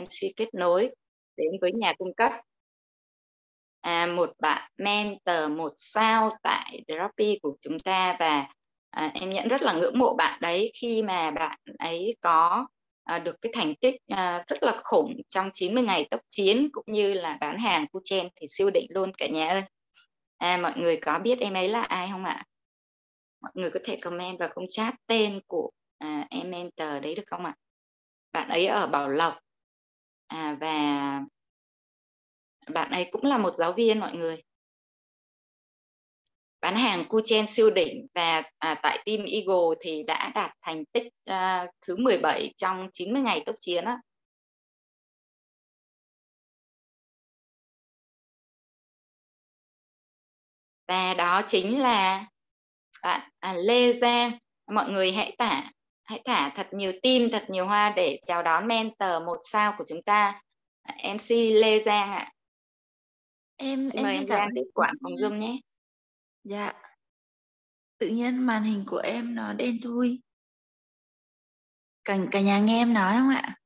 MC kết nối đến với nhà cung cấp. Một bạn mentor 1 sao tại Droppy của chúng ta, và em Nhẫn rất là ngưỡng mộ bạn đấy khi mà bạn ấy có được cái thành tích rất là khủng trong 90 ngày tốc chiến, cũng như là bán hàng Kuchen thì siêu đỉnh luôn cả nhà ơi. Mọi người có biết em ấy là ai không ạ? Mọi người có thể comment vào khung chat tên của em mentor đấy được không ạ? Bạn ấy ở Bảo Lộc, và bạn ấy cũng là một giáo viên mọi người. Bán hàng Kuchen siêu đỉnh, và tại team Eagle thì đã đạt thành tích thứ 17 trong 90 ngày tốc chiến á. Và đó chính là bạn Lê Giang. Mọi người hãy thả thật nhiều tim, thật nhiều hoa để chào đón mentor 1 sao của chúng ta, MC Lê Giang ạ. Em Xin mời xin em cảm Giang ơn tiếp quản phòng Zoom nhé. Dạ. Tự nhiên màn hình của em nó đen thui. Cả nhà nghe em nói không ạ?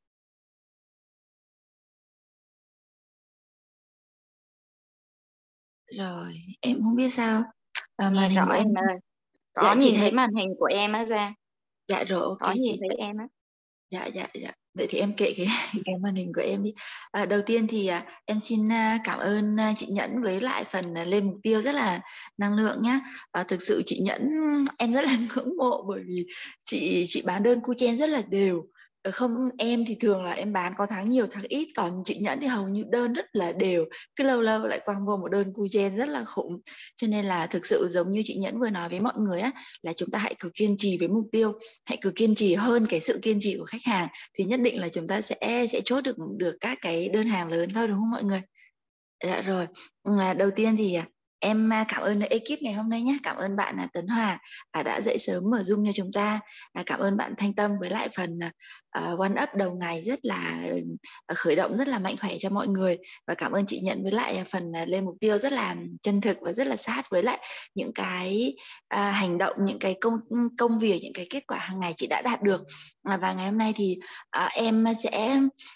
Rồi, em không biết sao. Màn Nghe hình rõ của em. em ơi. Có Dạ chị nhìn thấy thấy. màn hình của em á Giang? Dạ rồi, ok Có nhìn chị. thấy em á. Dạ. Vậy thì em kệ cái màn hình của em đi. Đầu tiên thì em xin cảm ơn chị Nhẫn với lại phần lên mục tiêu rất là năng lượng nhá. Thực sự chị Nhẫn em rất là ngưỡng mộ, bởi vì chị bán đơn Kuchen rất là đều. Không, em thì thường là em bán có tháng nhiều tháng ít, còn chị Nhẫn thì hầu như đơn rất là đều, cứ lâu lâu lại quăng vô một đơn Kuchen rất là khủng. Cho nên là thực sự giống như chị Nhẫn vừa nói với mọi người á, là chúng ta hãy cứ kiên trì với mục tiêu, hãy cứ kiên trì hơn cái sự kiên trì của khách hàng, thì nhất định là chúng ta sẽ chốt được các cái đơn hàng lớn thôi, đúng không mọi người? Dạ rồi. Đầu tiên thì em cảm ơn ekip ngày hôm nay nhé. Cảm ơn bạn Tấn Hòa đã dậy sớm mở Zoom cho chúng ta. Cảm ơn bạn Thanh Tâm với lại phần One Up đầu ngày rất là khởi động rất là mạnh khỏe cho mọi người. Và cảm ơn chị Nhận với lại phần lên mục tiêu rất là chân thực và rất là sát với lại những cái hành động, những cái công việc, những cái kết quả hàng ngày chị đã đạt được. Và ngày hôm nay thì em sẽ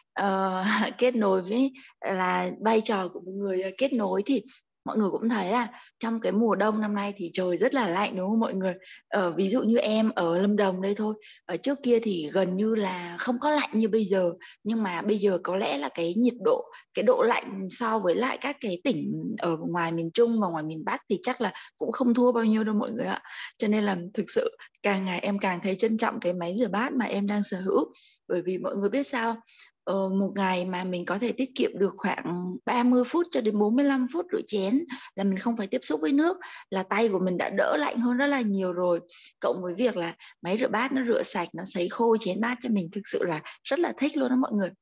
kết nối với là vai trò của một người kết nối. Thì mọi người cũng thấy là trong cái mùa đông năm nay thì trời rất là lạnh, đúng không mọi người? Ví dụ như em ở Lâm Đồng đây thôi, ở trước kia thì gần như là không có lạnh như bây giờ, nhưng mà bây giờ có lẽ là cái nhiệt độ, cái độ lạnh so với lại các cái tỉnh ở ngoài miền Trung và ngoài miền Bắc thì chắc là cũng không thua bao nhiêu đâu mọi người ạ. Cho nên là thực sự càng ngày em càng thấy trân trọng cái máy rửa bát mà em đang sở hữu, bởi vì mọi người biết sao, một ngày mà mình có thể tiết kiệm được khoảng 30 phút cho đến 45 phút rửa chén, là mình không phải tiếp xúc với nước, là tay của mình đã đỡ lạnh hơn rất là nhiều rồi. Cộng với việc là máy rửa bát nó rửa sạch, nó sấy khô chén bát cho mình, thực sự là rất là thích luôn đó mọi người.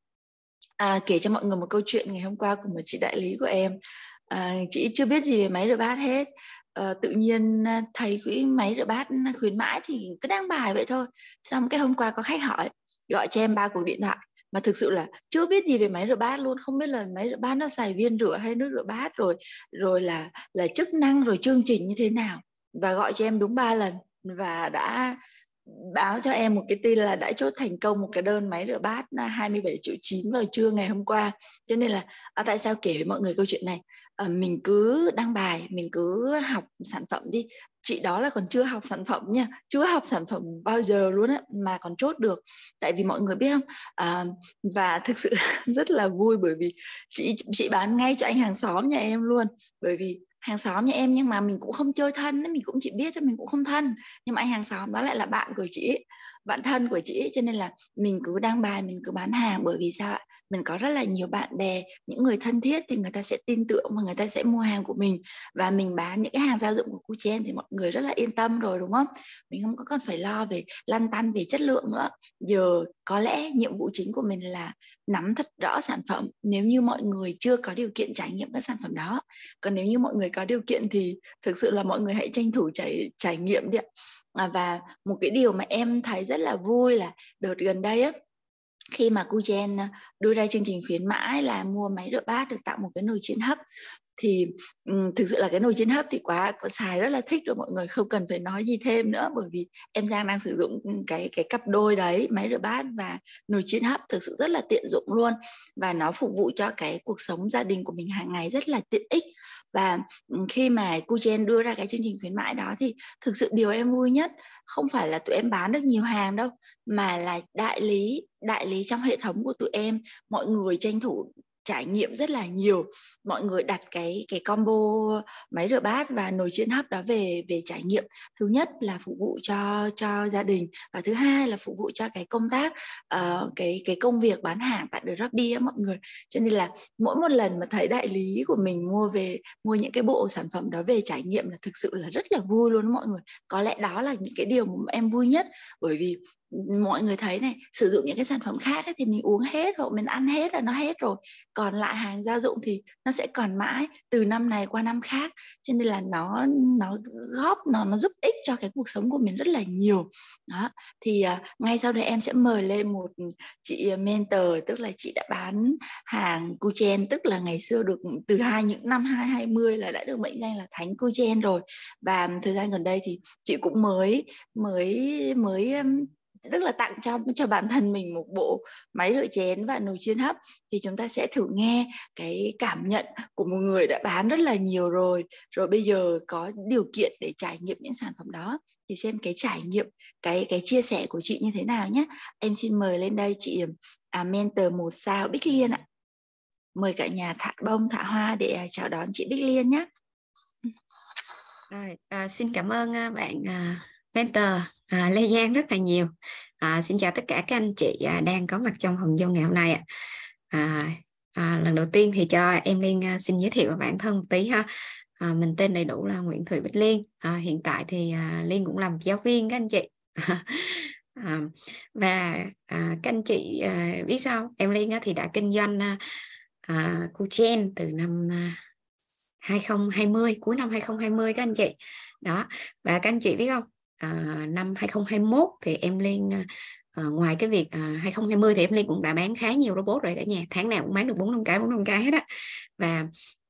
Kể cho mọi người một câu chuyện ngày hôm qua của một chị đại lý của em. Chị chưa biết gì về máy rửa bát hết. Tự nhiên thấy cái máy rửa bát khuyến mãi thì cứ đăng bài vậy thôi. Xong cái hôm qua có khách hỏi, gọi cho em 3 cuộc điện thoại, mà thực sự là chưa biết gì về máy rửa bát luôn, không biết là máy rửa bát nó xài viên rửa hay nước rửa bát, rồi là chức năng rồi chương trình như thế nào. Và gọi cho em đúng 3 lần và đã báo cho em một cái tin là đã chốt thành công một cái đơn máy rửa bát 27,9 triệu vào trưa ngày hôm qua. Cho nên là tại sao kể với mọi người câu chuyện này? Mình cứ đăng bài, mình cứ học sản phẩm đi. Chị đó là còn chưa học sản phẩm nha, chưa học sản phẩm bao giờ luôn á mà còn chốt được. Tại vì mọi người biết không, và thực sự rất là vui, bởi vì chị bán ngay cho anh hàng xóm nhà em luôn. Bởi vì hàng xóm nhà em nhưng mà mình cũng không chơi thân, mình cũng chỉ biết thôi, mình cũng không thân, nhưng mà anh hàng xóm đó lại là bạn của chị, bạn thân của chị. Cho nên là mình cứ đăng bài, mình cứ bán hàng, bởi vì sao ạ? Mình có rất là nhiều bạn bè, những người thân thiết thì người ta sẽ tin tưởng và người ta sẽ mua hàng của mình, và mình bán những cái hàng gia dụng của Kuchen thì mọi người rất là yên tâm rồi, đúng không? Mình không có còn phải lo về lăn tăn về chất lượng nữa. Giờ có lẽ nhiệm vụ chính của mình là nắm thật rõ sản phẩm, nếu như mọi người chưa có điều kiện trải nghiệm các sản phẩm đó. Còn nếu như mọi người có điều kiện thì thực sự là mọi người hãy tranh thủ trải nghiệm đi ạ. Và một cái điều mà em thấy rất là vui là đợt gần đây á, khi mà Kuchen đưa ra chương trình khuyến mãi là mua máy rửa bát được tặng một cái nồi chiên hấp, thì thực sự là cái nồi chiên hấp thì quá xài rất là thích rồi, mọi người không cần phải nói gì thêm nữa, bởi vì em Giang đang sử dụng cái cặp đôi đấy, máy rửa bát và nồi chiên hấp, thực sự rất là tiện dụng luôn, và nó phục vụ cho cái cuộc sống gia đình của mình hàng ngày rất là tiện ích. Và khi mà Kuchen đưa ra cái chương trình khuyến mãi đó thì thực sự điều em vui nhất không phải là tụi em bán được nhiều hàng đâu, mà là đại lý trong hệ thống của tụi em, mọi người tranh thủ trải nghiệm rất là nhiều, mọi người đặt cái combo máy rửa bát và nồi chiên hấp đó về trải nghiệm. Thứ nhất là phục vụ cho gia đình, và thứ hai là phục vụ cho cái công tác cái công việc bán hàng tại The Robby á mọi người. Cho nên là mỗi một lần mà thấy đại lý của mình mua những cái bộ sản phẩm đó về trải nghiệm là thực sự là rất là vui luôn đó mọi người. Có lẽ đó là những cái điều mà em vui nhất, bởi vì mọi người thấy này, sử dụng những cái sản phẩm khác ấy, thì mình uống hết hoặc mình ăn hết là nó hết rồi, còn lại hàng gia dụng thì nó sẽ còn mãi từ năm này qua năm khác, cho nên là nó nó giúp ích cho cái cuộc sống của mình rất là nhiều đó. Thì ngay sau đây em sẽ mời lên một chị mentor, tức là chị đã bán hàng Kuchen, tức là ngày xưa được từ những năm 2020 là đã được mệnh danh là thánh Kuchen rồi, và thời gian gần đây thì chị cũng mới tức là tặng cho bản thân mình một bộ máy rửa chén và nồi chiên hấp. Thì chúng ta sẽ thử nghe cái cảm nhận của một người đã bán rất là nhiều rồi bây giờ có điều kiện để trải nghiệm những sản phẩm đó, thì xem cái trải nghiệm, cái chia sẻ của chị như thế nào nhé. Em xin mời lên đây chị mentor 1 sao Bích Liên ạ. Mời cả nhà thả bông thả hoa để chào đón chị Bích Liên nhé. Xin cảm ơn bạn mentor Lê Giang rất là nhiều. Xin chào tất cả các anh chị đang có mặt trong phòng Zoom ngày hôm nay ạ. Lần đầu tiên thì cho em Liên xin giới thiệu bản thân một tí ha. Mình tên đầy đủ là Nguyễn Thủy Bích Liên. Hiện tại thì Liên cũng làm giáo viên các anh chị. Và các anh chị biết sao, em Liên thì đã kinh doanh Kuchen từ năm 2020, cuối năm 2020 các anh chị đó. Và các anh chị biết không, năm 2021 thì em Liên ngoài cái việc 2020 thì em Liên cũng đã bán khá nhiều robot rồi cả nhà, tháng nào cũng bán được 4-5 cái hết á. Và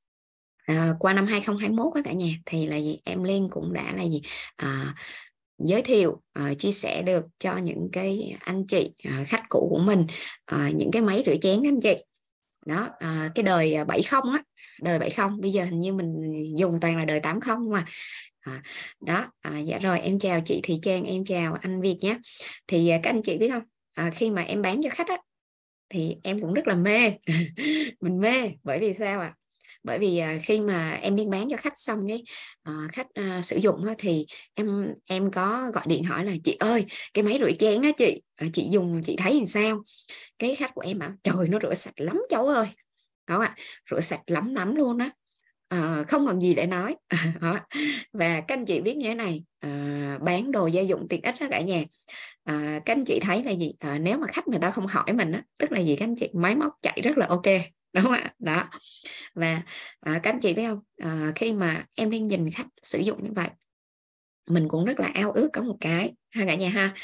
qua năm 2021 cả nhà thì là gì, em Liên cũng đã là gì giới thiệu chia sẻ được cho những cái anh chị khách cũ của mình những cái máy rửa chén các anh chị đó. Cái đời 70 á, đời 70 bây giờ hình như mình dùng toàn là đời 80 mà đó. Dạ rồi, em chào chị Thị Trang, em chào anh Việt nhé. Thì các anh chị biết không, khi mà em bán cho khách á thì em cũng rất là mê mình mê bởi vì sao ạ? Bởi vì khi mà em đi bán cho khách xong cái khách sử dụng thì em có gọi điện hỏi là chị ơi, cái máy rửa chén á chị dùng chị thấy làm sao? Cái khách của em bảo trời, nó rửa sạch lắm cháu ơi, đó ạ, rửa sạch lắm luôn đó. Không còn gì để nói. Và các anh chị biết như thế này, bán đồ gia dụng tiện ích đó cả nhà. Các anh chị thấy là gì, nếu mà khách người ta không hỏi mình á, tức là gì các anh chị, máy móc chạy rất là ok, đúng không ạ? Đó. Và các anh chị biết không, khi mà em đang nhìn khách sử dụng như vậy, mình cũng rất là ao ước có một cái ha cả nhà ha.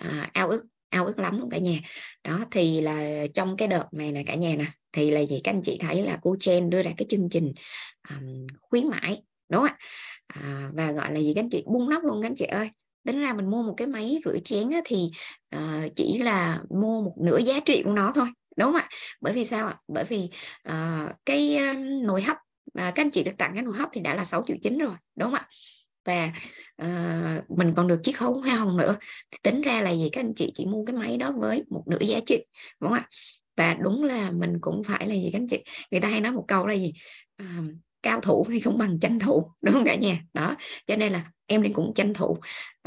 Ao ước lắm luôn cả nhà. Đó thì là trong cái đợt này nè cả nhà nè, thì là gì các anh chị thấy là Kuchen đưa ra cái chương trình khuyến mãi, đúng không ạ? Và gọi là gì các anh chị, bung nóc luôn các anh chị ơi. Tính ra mình mua một cái máy rửa chén thì chỉ là mua một nửa giá trị của nó thôi, đúng không ạ? Bởi vì sao ạ? Bởi vì cái nồi hấp các anh chị được tặng cái nồi hấp thì đã là 6,9 triệu rồi, đúng không ạ? Và mình còn được chiết khấu hoa hồng nữa, thì tính ra là gì các anh chị chỉ mua cái máy đó với một nửa giá trị, đúng không ạ? Và đúng là mình cũng phải là gì các anh chị, người ta hay nói một câu là gì, cao thủ hay không bằng tranh thủ, đúng không cả nhà? Đó, cho nên là em Liên cũng tranh thủ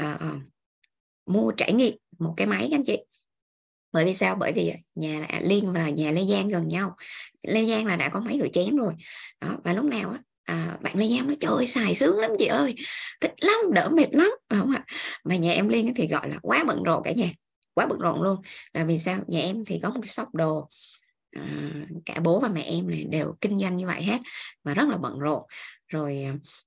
mua trải nghiệm một cái máy các anh chị. Bởi vì sao? Bởi vì nhà Liên và nhà Lê Giang gần nhau. Lê Giang là đã có máy rửa chén rồi đó, và lúc nào á bạn Lê Giang nói trời ơi xài sướng lắm chị ơi, thích lắm, đỡ mệt lắm, không ạ? Mà nhà em Liên thì gọi là quá bận rộn cả nhà, quá bận rộn luôn. Là vì sao? Nhà em thì có một cái shop đồ, cả bố và mẹ em này đều kinh doanh như vậy hết và rất là bận rộn. Rồi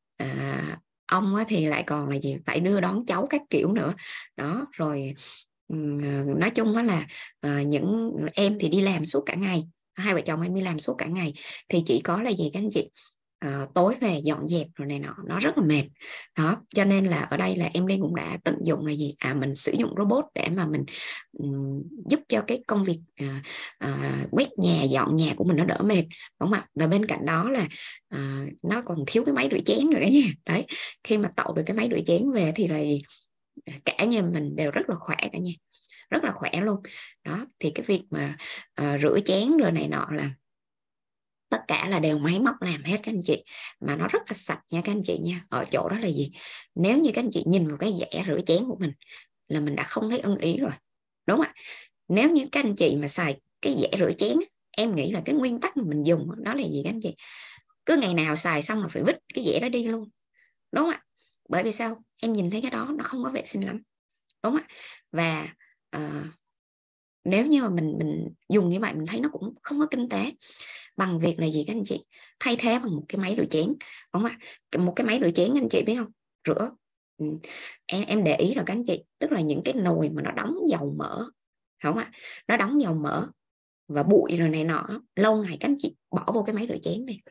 ông thì lại còn là gì, phải đưa đón cháu các kiểu nữa đó. Rồi nói chung đó là những em thì đi làm suốt cả ngày, hai vợ chồng em đi làm suốt cả ngày, thì chỉ có là gì các anh chị, tối về dọn dẹp rồi này nọ, nó rất là mệt đó. Cho nên là ở đây là em Liên cũng đã tận dụng là gì, mình sử dụng robot để mà mình giúp cho cái công việc quét nhà dọn nhà của mình nó đỡ mệt, đúng không ạ? Và bên cạnh đó là nó còn thiếu cái máy rửa chén nữa nha. Đấy, khi mà tậu được cái máy rửa chén về thì là cả nhà mình đều rất là khỏe cả nhà, rất là khỏe luôn đó. Thì cái việc mà rửa chén rồi này nọ là tất cả là đều máy móc làm hết các anh chị, mà nó rất là sạch nha các anh chị nha. Ở chỗ đó là gì, nếu như các anh chị nhìn vào cái dẻ rửa chén của mình là mình đã không thấy ưng ý rồi, đúng không ạ? Nếu như các anh chị mà xài cái dẻ rửa chén, em nghĩ là cái nguyên tắc mà mình dùng đó là gì các anh chị, cứ ngày nào xài xong là phải vứt cái dẻ đó đi luôn, đúng không ạ? Bởi vì sao, em nhìn thấy cái đó nó không có vệ sinh lắm, đúng không ạ? Và nếu như mà mình dùng như vậy mình thấy nó cũng không có kinh tế bằng việc là gì các anh chị, thay thế bằng một cái máy rửa chén, đúng không ạ? Một cái máy rửa chén anh chị biết không, rửa em để ý rồi các anh chị, tức là những cái nồi mà nó đóng dầu mỡ, không ạ, nó đóng dầu mỡ và bụi rồi này nọ, lâu ngày các anh chị bỏ vô cái máy rửa chén này,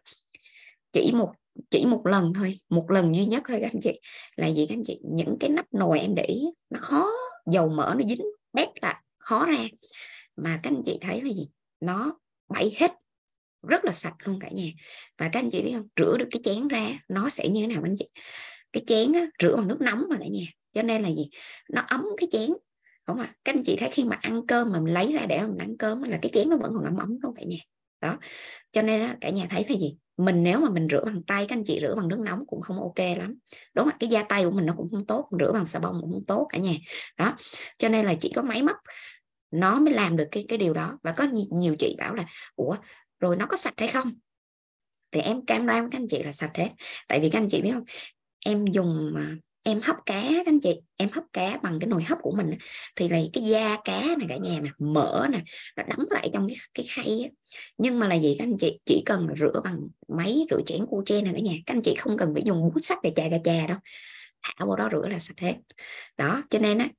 chỉ một lần thôi, một lần duy nhất thôi các anh chị, là gì các anh chị, những cái nắp nồi em để ý nó khó, dầu mỡ nó dính bét lại khó ra, mà các anh chị thấy là gì, nó bay hết rất là sạch luôn cả nhà. Và các anh chị biết không, rửa được cái chén ra nó sẽ như thế nào các anh chị, cái chén á, rửa bằng nước nóng mà cả nhà, cho nên là gì, nó ấm cái chén, đúng không ạ? Các anh chị thấy khi mà ăn cơm mà mình lấy ra để mình ăn cơm là cái chén nó vẫn còn ấm ấm luôn cả nhà đó. Cho nên cả nhà thấy là gì, mình nếu mà mình rửa bằng tay, các anh chị rửa bằng nước nóng cũng không ok lắm, đúng không? Cái da tay của mình nó cũng không tốt, rửa bằng xà bông cũng không tốt cả nhà đó. Cho nên là chỉ có máy móc nó mới làm được cái điều đó. Và có nhiều chị bảo là ủa rồi nó có sạch hay không, thì em cam đoan các anh chị là sạch hết. Tại vì các anh chị biết không, em dùng em hấp cá các anh chị, em hấp cá bằng cái nồi hấp của mình thì là cái da cá này cả nhà nè, mỡ nè, nó đóng lại trong cái khay á. Nhưng mà là gì các anh chị, chỉ cần rửa bằng máy rửa chén Cô-Chen này cả nhà, các anh chị không cần phải dùng bút sắt để chà đâu, thả vào đó rửa là sạch hết đó. Cho nên á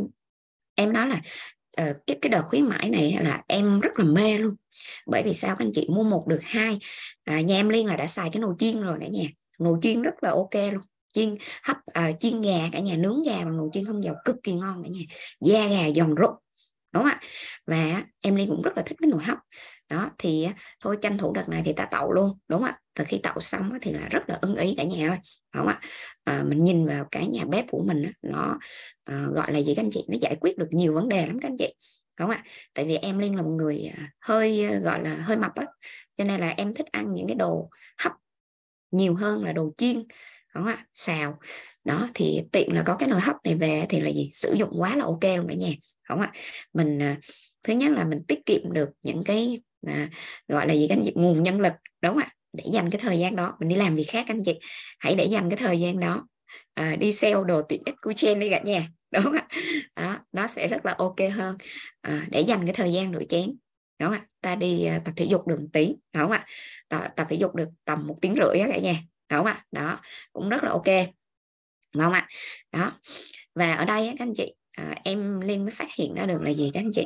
em nói là cái đợt khuyến mãi này là em rất là mê luôn. Bởi vì sao các anh chị, mua một được hai. Nhà em Liên là đã xài cái nồi chiên rồi cả nhà, nồi chiên rất là ok luôn, chiên hấp chiên gà cả nhà, nướng gà bằng nồi chiên không dầu cực kỳ ngon cả nhà, da gà giòn rụt, đúng không ạ? Và em Liên cũng rất là thích cái nồi hấp đó. Thì thôi tranh thủ đợt này thì ta tậu luôn, đúng không ạ? Từ khi tậu xong thì là rất là ưng ý cả nhà ơi, đúng không ạ? Mình nhìn vào cái nhà bếp của mình nó gọi là gì các anh chị, nó giải quyết được nhiều vấn đề lắm các anh chị, đúng không ạ? Tại vì em Liên là một người hơi gọi là hơi mập á, cho nên là em thích ăn những cái đồ hấp nhiều hơn là đồ chiên, đúng không ạ? Xào đó. Thì tiện là có cái nồi hấp này về thì là gì, sử dụng quá là ok luôn cả nhà, đúng không ạ? Mình thứ nhất là mình tiết kiệm được những cái gọi là gì các anh chị, nguồn nhân lực, đúng không ạ? Để dành cái thời gian đó mình đi làm việc khác, anh chị hãy để dành cái thời gian đó đi sale đồ tiện ích của Chen đi cả nhà, đúng không ạ? Đó, nó sẽ rất là ok hơn để dành cái thời gian rửa chén, đúng không ạ? Ta đi tập thể dục được một tí, đúng không ạ? Tập thể dục được tầm 1 tiếng rưỡi cả nhà, đúng không ạ? Đó cũng rất là ok, đúng không ạ? Đó. Và ở đây các anh chị em Liên mới phát hiện ra được là gì các anh chị,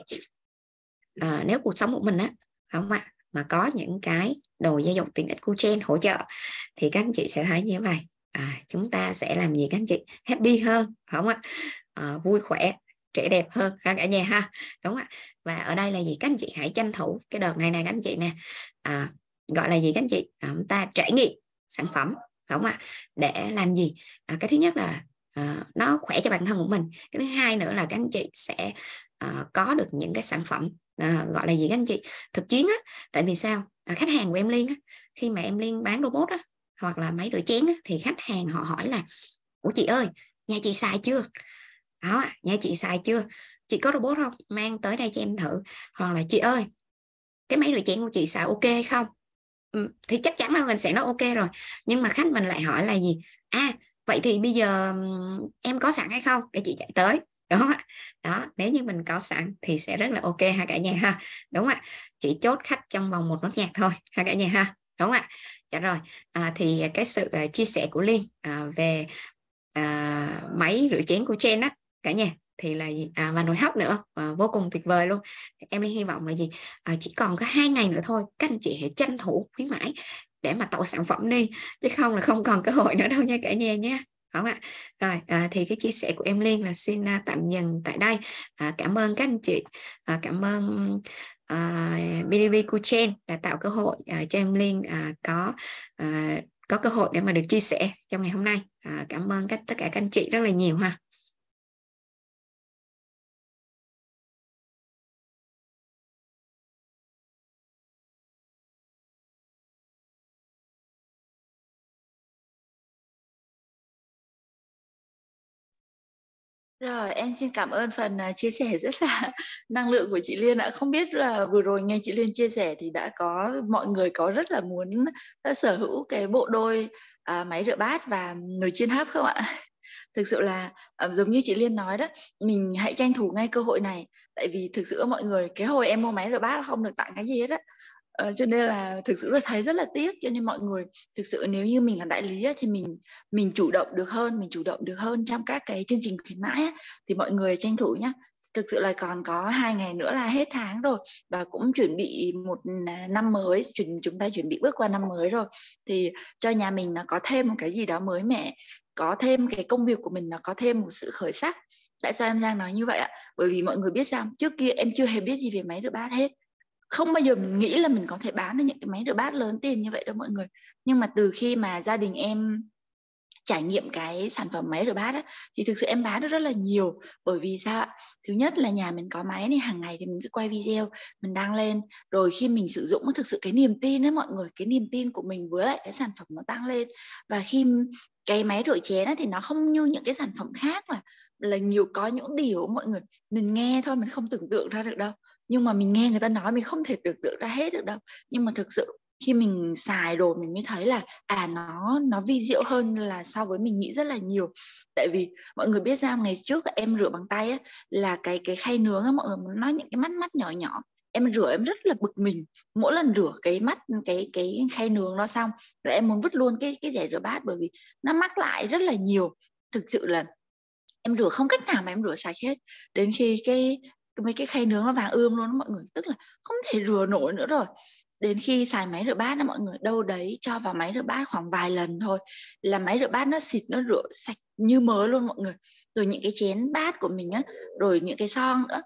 nếu cuộc sống của mình không ạ, mà có những cái đồ gia dụng tiện ích của Chen hỗ trợ thì các anh chị sẽ thấy như vậy, chúng ta sẽ làm gì các anh chị, happy hơn, không ạ? Vui khỏe, trẻ đẹp hơn ha cả nhà ha, đúng ạ? Và ở đây là gì các anh chị, hãy tranh thủ cái đợt này các anh chị nè, gọi là gì các anh chị, chúng ta trải nghiệm sản phẩm, đúng ạ? Để làm gì, cái thứ nhất là nó khỏe cho bản thân của mình, cái thứ hai nữa là các anh chị sẽ có được những cái sản phẩm gọi là gì các anh chị, thực chiến á. Tại vì sao, khách hàng của em Liên khi mà em Liên bán robot hoặc là máy rửa chén thì khách hàng họ hỏi là ủa chị ơi, nhà chị xài chưa đó, nhà chị xài chưa, chị có robot không, mang tới đây cho em thử, hoặc là chị ơi cái máy rửa chén của chị xài ok hay không. Thì chắc chắn là mình sẽ nói ok rồi, nhưng mà khách mình lại hỏi là gì, vậy thì bây giờ em có sẵn hay không để chị chạy tới, đúng không ạ? Đó, nếu như mình có sẵn thì sẽ rất là ok ha cả nhà ha, đúng không ạ? Chỉ chốt khách trong vòng 1 nốt nhạc thôi ha cả nhà ha, đúng không ạ? Dạ rồi, thì cái sự chia sẻ của Liên về máy rửa chén của Chen cả nhà thì là gì, và nồi hấp nữa vô cùng tuyệt vời luôn. Em Liên hy vọng là gì, chỉ còn có 2 ngày nữa thôi, các anh chị hãy tranh thủ khuyến mãi để mà tạo sản phẩm đi, chứ không là không còn cơ hội nữa đâu nha cả nhà nhé. Không ạ. Rồi thì cái chia sẻ của em Liên là xin tạm dừng tại đây. Cảm ơn các anh chị, cảm ơn BDV Coaching đã tạo cơ hội cho em Liên có cơ hội để mà được chia sẻ trong ngày hôm nay. Cảm ơn tất cả các anh chị rất là nhiều ha. Rồi, em xin cảm ơn phần chia sẻ rất là năng lượng của chị Liên ạ. Không biết là vừa rồi nghe chị Liên chia sẻ thì đã có mọi người có rất là muốn sở hữu cái bộ đôi máy rửa bát và nồi chiên hấp không ạ? Thực sự là giống như chị Liên nói đó, mình hãy tranh thủ ngay cơ hội này. Tại vì thực sự mọi người, cái hồi em mua máy rửa bát không được tặng cái gì hết á. Cho nên là thực sự là thấy rất là tiếc. Cho nên mọi người thực sự nếu như mình là đại lý á, thì mình chủ động được hơn trong các cái chương trình khuyến mãi á, thì mọi người tranh thủ nhá. Thực sự là còn có 2 ngày nữa là hết tháng rồi, và cũng chuẩn bị một năm mới, chúng ta chuẩn bị bước qua năm mới rồi, thì cho nhà mình nó có thêm một cái gì đó mới mẻ, có thêm cái công việc của mình nó có thêm một sự khởi sắc. Tại sao em Giang nói như vậy ạ? Bởi vì mọi người biết sao, trước kia em chưa hề biết gì về máy rửa bát hết, không bao giờ mình nghĩ là mình có thể bán được những cái máy rửa bát lớn tiền như vậy đâu mọi người. Nhưng mà từ khi mà gia đình em trải nghiệm cái sản phẩm máy rửa bát á, thì thực sự em bán được rất là nhiều. Bởi vì sao ạ? Thứ nhất là nhà mình có máy này, hàng ngày thì mình cứ quay video, mình đăng lên, rồi khi mình sử dụng thực sự cái niềm tin đấy mọi người, cái niềm tin của mình với lại cái sản phẩm nó tăng lên. Và khi cái máy rửa chén thì nó không như những cái sản phẩm khác là nhiều, có những điều mọi người mình nghe thôi mình không tưởng tượng ra được đâu, nhưng mà mình nghe người ta nói mình không thể tưởng tượng ra hết được đâu. Nhưng mà thực sự khi mình xài rồi mình mới thấy là nó vi diệu hơn là so với mình nghĩ rất là nhiều. Tại vì mọi người biết sao, ngày trước em rửa bằng tay á, là cái khay nướng á, mọi người nói những cái mắt mắt nhỏ nhỏ, em rửa em rất là bực mình. Mỗi lần rửa cái mắt cái khay nướng đó xong là em muốn vứt luôn cái rẻ rửa bát, bởi vì nó mắc lại rất là nhiều. Thực sự là em rửa không cách nào mà em rửa sạch hết, đến khi mấy cái khay nướng nó vàng ươm luôn đó mọi người, tức là không thể rửa nổi nữa rồi. Đến khi xài máy rửa bát đó mọi người, đâu đấy cho vào máy rửa bát khoảng vài lần thôi là máy rửa bát nó xịt, nó rửa sạch như mới luôn mọi người. Rồi những cái chén bát của mình á, rồi những cái son nữa,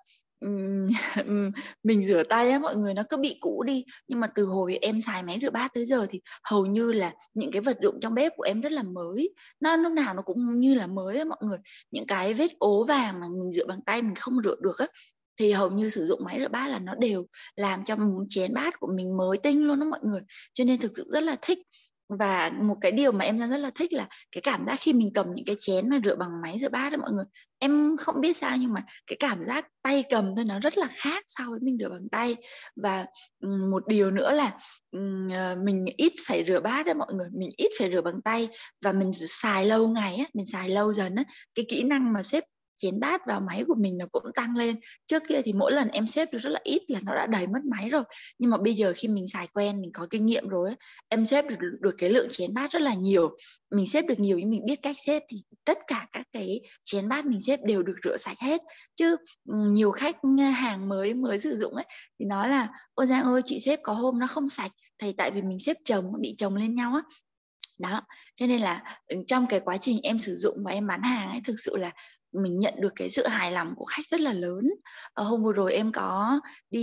mình rửa tay á mọi người, nó cứ bị cũ đi. Nhưng mà từ hồi em xài máy rửa bát tới giờ thì hầu như là những cái vật dụng trong bếp của em rất là mới, nó lúc nào nó cũng như là mới á mọi người. Những cái vết ố vàng mà mình rửa bằng tay mình không rửa được á, thì hầu như sử dụng máy rửa bát là nó đều làm cho chén bát của mình mới tinh luôn đó mọi người. Cho nên thực sự rất là thích. Và một cái điều mà em rất là thích là cái cảm giác khi mình cầm những cái chén mà rửa bằng máy rửa bát đó mọi người, em không biết sao nhưng mà cái cảm giác tay cầm thôi nó rất là khác so với mình rửa bằng tay. Và một điều nữa là mình ít phải rửa bát đó mọi người, mình ít phải rửa bằng tay, và mình xài lâu ngày á, mình xài lâu dần á, cái kỹ năng mà xếp chén bát vào máy của mình nó cũng tăng lên. Trước kia thì mỗi lần em xếp được rất là ít là nó đã đầy mất máy rồi, nhưng mà bây giờ khi mình xài quen, mình có kinh nghiệm rồi ấy, em xếp được cái lượng chén bát rất là nhiều. Mình xếp được nhiều nhưng mình biết cách xếp thì tất cả các cái chén bát mình xếp đều được rửa sạch hết. Chứ nhiều khách hàng mới sử dụng ấy thì nói là ôi Giang ơi, chị xếp có hôm nó không sạch, thì tại vì mình xếp chồng, nó bị chồng lên nhau á. Đó, cho nên là trong cái quá trình em sử dụng và em bán hàng ấy, thực sự là mình nhận được cái sự hài lòng của khách rất là lớn. Hôm vừa rồi em có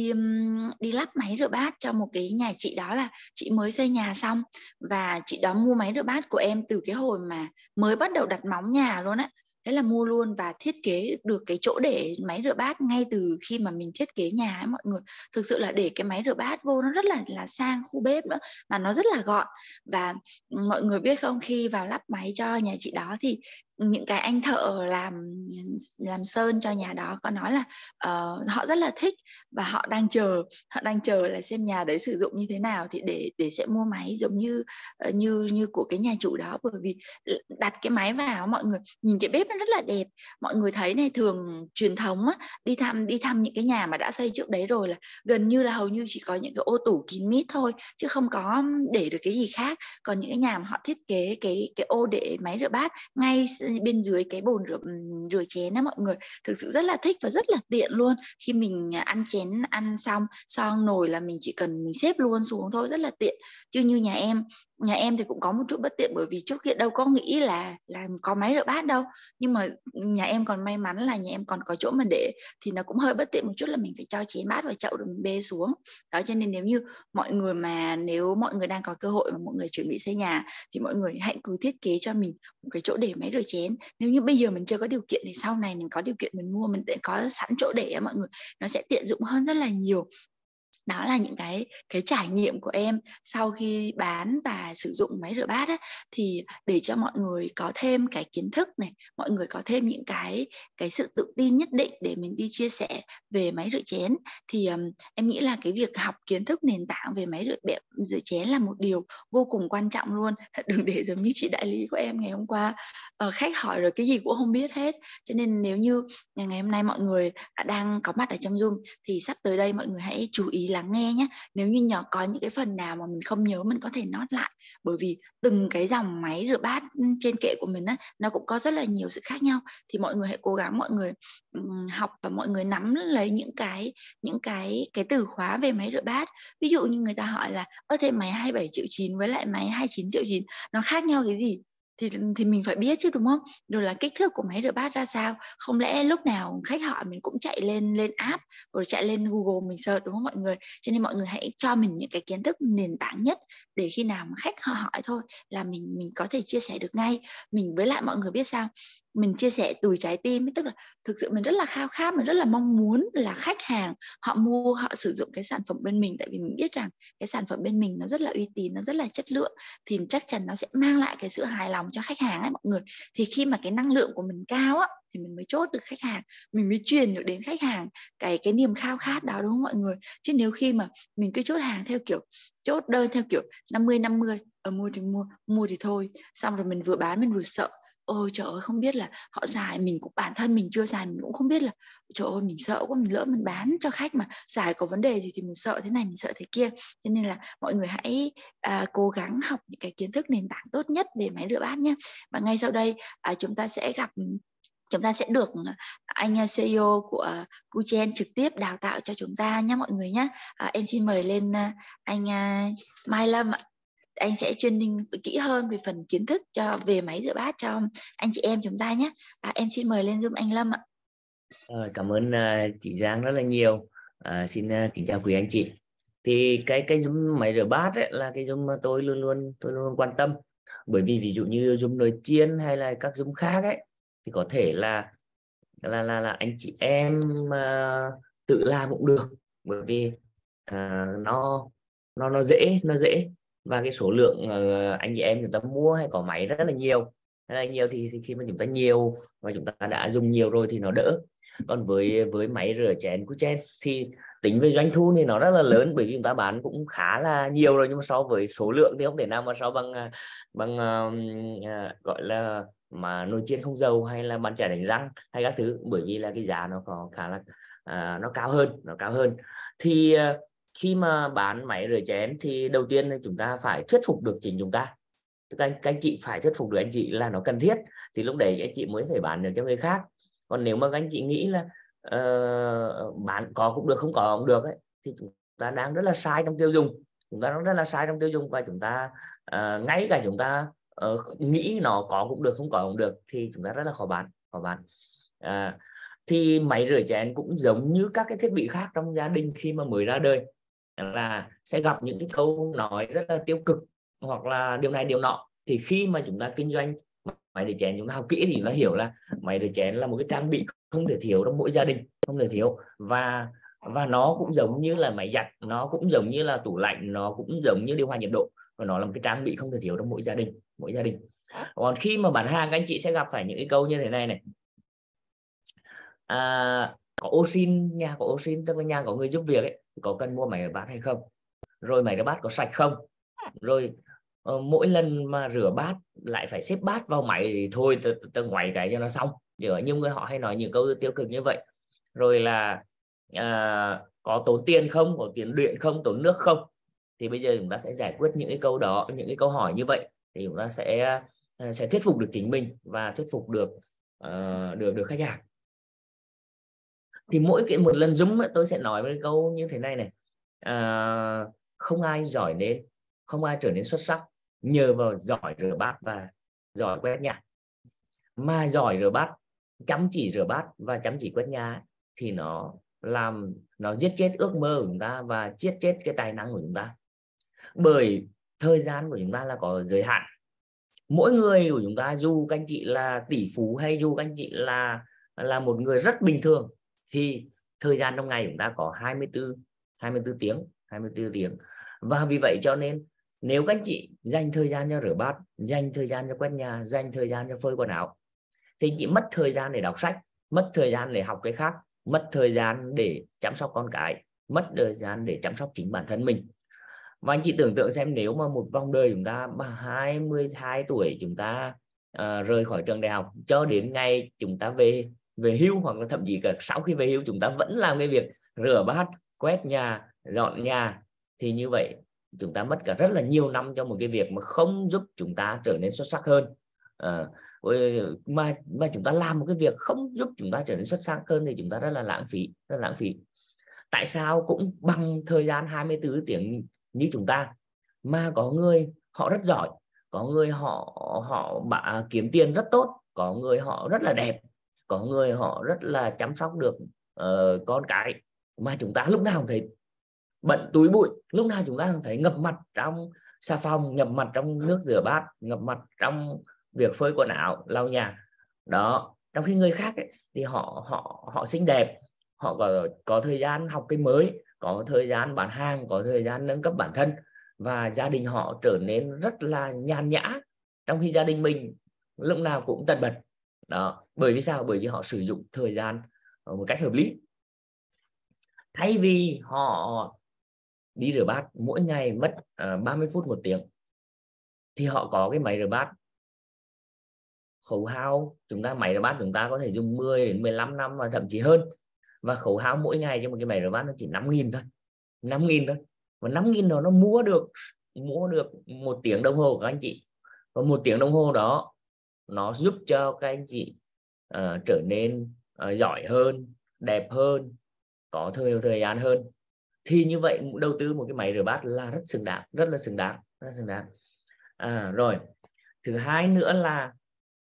đi lắp máy rửa bát cho một cái nhà chị, đó là chị mới xây nhà xong, và chị đó mua máy rửa bát của em từ cái hồi mà mới bắt đầu đặt móng nhà luôn á. Thế là mua luôn và thiết kế được cái chỗ để máy rửa bát ngay từ khi mà mình thiết kế nhà ấy mọi người. Thực sự là để cái máy rửa bát vô nó rất là sang khu bếp nữa, mà nó rất là gọn. Và mọi người biết không, khi vào lắp máy cho nhà chị đó thì những cái anh thợ làm sơn cho nhà đó có nói là họ rất là thích, và họ đang chờ là xem nhà đấy sử dụng như thế nào thì để sẽ mua máy giống như của cái nhà chủ đó. Bởi vì đặt cái máy vào mọi người nhìn cái bếp nó rất là đẹp. Mọi người thấy này, thường truyền thống á, đi thăm những cái nhà mà đã xây trước đấy rồi là gần như là hầu như chỉ có những cái ô tủ kín mít thôi, chứ không có để được cái gì khác. Còn những cái nhà mà họ thiết kế cái ô để máy rửa bát ngay bên dưới cái bồn rửa chén á mọi người, thực sự rất là thích và rất là tiện luôn. Khi mình ăn chén ăn xong son nồi là mình chỉ cần mình xếp luôn xuống thôi, rất là tiện. Chứ như nhà em thì cũng có một chút bất tiện, bởi vì trước kia đâu có nghĩ là có máy rửa bát đâu, nhưng mà nhà em còn may mắn là nhà em còn có chỗ mà để, thì nó cũng hơi bất tiện một chút là mình phải cho chén bát vào chậu rồi mình bê xuống đó. Cho nên nếu mọi người đang có cơ hội mà mọi người chuẩn bị xây nhà thì mọi người hãy cứ thiết kế cho mình một cái chỗ để máy rửa chén. Nếu như bây giờ mình chưa có điều kiện thì sau này mình có điều kiện mình mua, mình để có sẵn chỗ để mọi người, nó sẽ tiện dụng hơn rất là nhiều. Đó là những cái trải nghiệm của em sau khi bán và sử dụng máy rửa bát á, thì để cho mọi người có thêm cái kiến thức này, mọi người có thêm những cái sự tự tin nhất định để mình đi chia sẻ về máy rửa chén, thì em nghĩ là cái việc học kiến thức nền tảng về máy rửa chén là một điều vô cùng quan trọng luôn. Đừng để giống như chị đại lý của em ngày hôm qua, khách hỏi rồi cái gì cũng không biết hết. Cho nên nếu như ngày hôm nay mọi người đang có mặt ở trong Zoom thì sắp tới đây mọi người hãy chú ý lắng nghe nhé. Nếu như có những cái phần nào mà mình không nhớ, mình có thể note lại, bởi vì từng cái dòng máy rửa bát trên kệ của mình á, nó cũng có rất là nhiều sự khác nhau. Thì mọi người hãy cố gắng mọi người học và mọi người nắm lấy những cái từ khóa về máy rửa bát. Ví dụ như người ta hỏi là thế máy 27,9 triệu với lại máy 29,9 triệu nó khác nhau cái gì, thì mình phải biết chứ, đúng không? Rồi là kích thước của máy rửa bát ra sao, không lẽ lúc nào khách hỏi mình cũng chạy lên app rồi chạy lên Google mình search, đúng không mọi người? Cho nên mọi người hãy cho mình những cái kiến thức nền tảng nhất, để khi nào mà khách họ hỏi thôi là mình có thể chia sẻ được ngay. Mình với lại mọi người biết sao, mình chia sẻ từ trái tim, tức là thực sự mình rất là khao khát, mình rất là mong muốn là khách hàng họ mua, họ sử dụng cái sản phẩm bên mình, tại vì mình biết rằng cái sản phẩm bên mình nó rất là uy tín, nó rất là chất lượng, thì chắc chắn nó sẽ mang lại cái sự hài lòng cho khách hàng ấy mọi người. Thì khi mà cái năng lượng của mình cao á, thì mình mới chốt được khách hàng, mình mới truyền được đến khách hàng cái niềm khao khát đó, đúng không mọi người? Chứ nếu khi mà mình cứ chốt hàng theo kiểu chốt đơn theo kiểu 50-50, mua thì mua thì thôi, xong rồi mình vừa bán mình vừa sợ, ôi trời ơi không biết là họ xài, mình cũng bản thân mình chưa xài mình cũng không biết là trời ơi mình sợ quá, mình lỡ mình bán cho khách mà xài có vấn đề gì thì mình sợ thế này mình sợ thế kia. Cho nên là mọi người hãy cố gắng học những cái kiến thức nền tảng tốt nhất về máy rửa bát nhé. Và ngay sau đây chúng ta sẽ được anh CEO của Kuchen trực tiếp đào tạo cho chúng ta nhé mọi người nhé. Em xin mời lên anh Mai Lâm ạ. Anh sẽ training kỹ hơn về phần kiến thức về máy rửa bát cho anh chị em chúng ta nhé. Em xin mời lên Zoom anh Lâm ạ. Cảm ơn chị Giang rất là nhiều. Xin kính chào quý anh chị. Thì cái dung máy rửa bát ấy là cái dung mà tôi luôn quan tâm, bởi vì ví dụ như dung nồi chiên hay là các dung khác ấy thì có thể là anh chị em tự làm cũng được, bởi vì nó dễ và cái số lượng anh chị em người ta mua hay có máy rất là nhiều thì khi mà chúng ta nhiều và chúng ta đã dùng nhiều rồi thì nó đỡ. Còn với máy rửa chén Kuchen thì tính về doanh thu thì nó rất là lớn, bởi vì chúng ta bán cũng khá là nhiều rồi, nhưng mà so với số lượng thì không thể nào mà so bằng gọi là mà nồi chiên không dầu hay là bàn chải đánh răng hay các thứ, bởi vì là cái giá nó có khá là nó cao hơn. Thì khi mà bán máy rửa chén thì đầu tiên là chúng ta phải thuyết phục được chính chúng ta. Các anh chị phải thuyết phục được anh chị là nó cần thiết, thì lúc đấy anh chị mới thể bán được cho người khác. Còn nếu mà các anh chị nghĩ là bán có cũng được không có cũng được ấy, thì chúng ta đang rất là sai trong tiêu dùng. Và chúng ta ngay cả chúng ta nghĩ nó có cũng được không có cũng được thì chúng ta rất là khó bán. Thì máy rửa chén cũng giống như các cái thiết bị khác trong gia đình khi mà mới ra đời, là sẽ gặp những cái câu nói rất là tiêu cực hoặc là điều này điều nọ. Thì khi mà chúng ta kinh doanh máy rửa chén, chúng ta học kỹ thì chúng ta hiểu là máy rửa chén là một cái trang bị không thể thiếu trong mỗi gia đình, không thể thiếu. Và nó cũng giống như là máy giặt, nó cũng giống như là tủ lạnh, nó cũng giống như điều hòa nhiệt độ, và nó là một cái trang bị không thể thiếu trong mỗi gia đình. Còn khi mà bán hàng, các anh chị sẽ gặp phải những cái câu như thế này. Có ô sin, nhà có ô sin, tức là nhà có người giúp việc ấy, có cần mua máy rửa bát hay không, rồi máy rửa bát có sạch không, rồi mỗi lần mà rửa bát lại phải xếp bát vào máy thì thôi tớ ngoáy cái cho nó xong. Nhưng người họ hay nói những câu tiêu cực như vậy. Rồi là có tốn tiền không, có tiền điện không, tốn nước không. Thì bây giờ chúng ta sẽ giải quyết những cái câu đó, những cái câu hỏi như vậy, thì chúng ta sẽ sẽ thuyết phục được chính mình và thuyết phục được được khách hàng. Thì mỗi một lần Zoom ấy, tôi sẽ nói với câu như thế này này: không ai giỏi đến, không ai trở nên xuất sắc nhờ vào giỏi rửa bát và giỏi quét nhà, mà giỏi rửa bát, chăm chỉ rửa bát và chăm chỉ quét nhà thì nó giết chết ước mơ của chúng ta và giết chết cái tài năng của chúng ta. Bởi thời gian của chúng ta là có giới hạn. Mỗi người của chúng ta, dù các anh chị là tỷ phú hay dù các anh chị là một người rất bình thường, thì thời gian trong ngày chúng ta có 24 tiếng. Và vì vậy cho nên nếu các anh chị dành thời gian cho rửa bát, dành thời gian cho quét nhà, dành thời gian cho phơi quần áo, thì anh chị mất thời gian để đọc sách, mất thời gian để học cái khác, mất thời gian để chăm sóc con cái, mất thời gian để chăm sóc chính bản thân mình. Và anh chị tưởng tượng xem, nếu mà một vòng đời chúng ta 22 tuổi chúng ta rời khỏi trường đại học cho đến ngày chúng ta về hưu, hoặc là thậm chí cả sau khi về hưu chúng ta vẫn làm cái việc rửa bát, quét nhà, dọn nhà, thì như vậy chúng ta mất cả rất là nhiều năm cho một cái việc mà không giúp chúng ta trở nên xuất sắc hơn. Mà chúng ta làm một cái việc không giúp chúng ta trở nên xuất sắc hơn thì chúng ta rất là lãng phí. Tại sao cũng bằng thời gian 24 tiếng như chúng ta mà có người họ rất giỏi, có người họ kiếm tiền rất tốt, có người họ rất là đẹp, có người họ rất là chăm sóc được con cái, mà chúng ta lúc nào cũng thấy bận túi bụi, lúc nào chúng ta cũng thấy ngập mặt trong xà phòng, ngập mặt trong nước rửa bát, ngập mặt trong việc phơi quần áo, lau nhà đó. Trong khi người khác ấy, thì họ xinh đẹp, họ có thời gian học cái mới, có thời gian bán hàng, có thời gian nâng cấp bản thân, và gia đình họ trở nên rất là nhàn nhã, trong khi gia đình mình lúc nào cũng tất bật đó. Bởi vì sao? Bởi vì họ sử dụng thời gian một cách hợp lý. Thay vì họ đi rửa bát mỗi ngày mất 30 phút 1 tiếng, thì họ có cái máy rửa bát khấu hao. Máy rửa bát chúng ta có thể dùng 10 đến 15 năm và thậm chí hơn, và khấu hao mỗi ngày cho một cái máy rửa bát nó chỉ 5.000 thôi, 5.000 thôi. Và 5.000 đó nó mua được 1 tiếng đồng hồ của các anh chị, và 1 tiếng đồng hồ đó nó giúp cho các anh chị trở nên giỏi hơn, đẹp hơn, có thời gian hơn. Thì như vậy đầu tư một cái máy rửa bát là rất là xứng đáng. Rồi thứ hai nữa là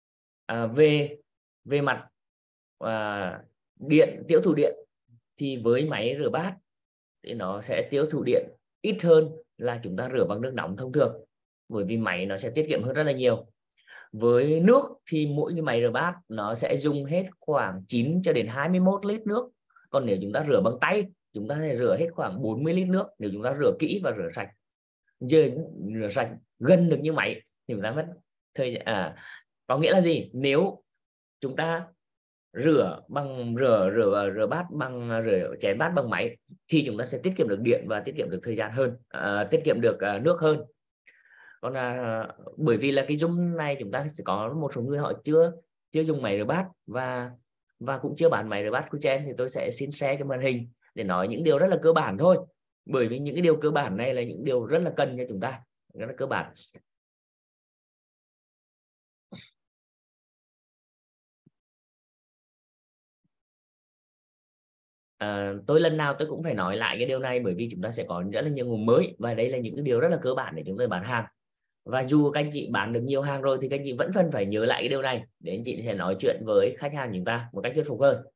về mặt điện, tiêu thụ điện, thì với máy rửa bát thì nó sẽ tiêu thụ điện ít hơn là chúng ta rửa bằng nước nóng thông thường, bởi vì máy nó sẽ tiết kiệm hơn rất là nhiều. Với nước thì mỗi cái máy rửa bát nó sẽ dùng hết khoảng 9 cho đến 21 lít nước. Còn nếu chúng ta rửa bằng tay, chúng ta sẽ rửa hết khoảng 40 lít nước nếu chúng ta rửa kỹ và rửa sạch. Rửa sạch gần được như máy thì chúng ta mất có nghĩa là gì? Nếu chúng ta rửa bát bằng rửa chén bát bằng máy thì chúng ta sẽ tiết kiệm được điện và tiết kiệm được thời gian hơn, tiết kiệm được nước hơn. Còn bởi vì là cái Zoom này chúng ta sẽ có một số người họ chưa dùng máy rửa bát và cũng chưa bán máy rửa bát Kuchen, thì tôi sẽ xin share cái màn hình để nói những điều rất là cơ bản thôi, bởi vì những cái điều cơ bản này là những điều rất là cần cho chúng ta, rất là cơ bản. Tôi lần nào tôi cũng phải nói lại cái điều này, bởi vì chúng ta sẽ có rất là nhiều nguồn mới, và đây là những cái điều rất là cơ bản để chúng tôi bán hàng. Và dù các anh chị bán được nhiều hàng rồi thì các anh chị vẫn phải nhớ lại cái điều này để anh chị sẽ nói chuyện với khách hàng chúng ta một cách thuyết phục hơn.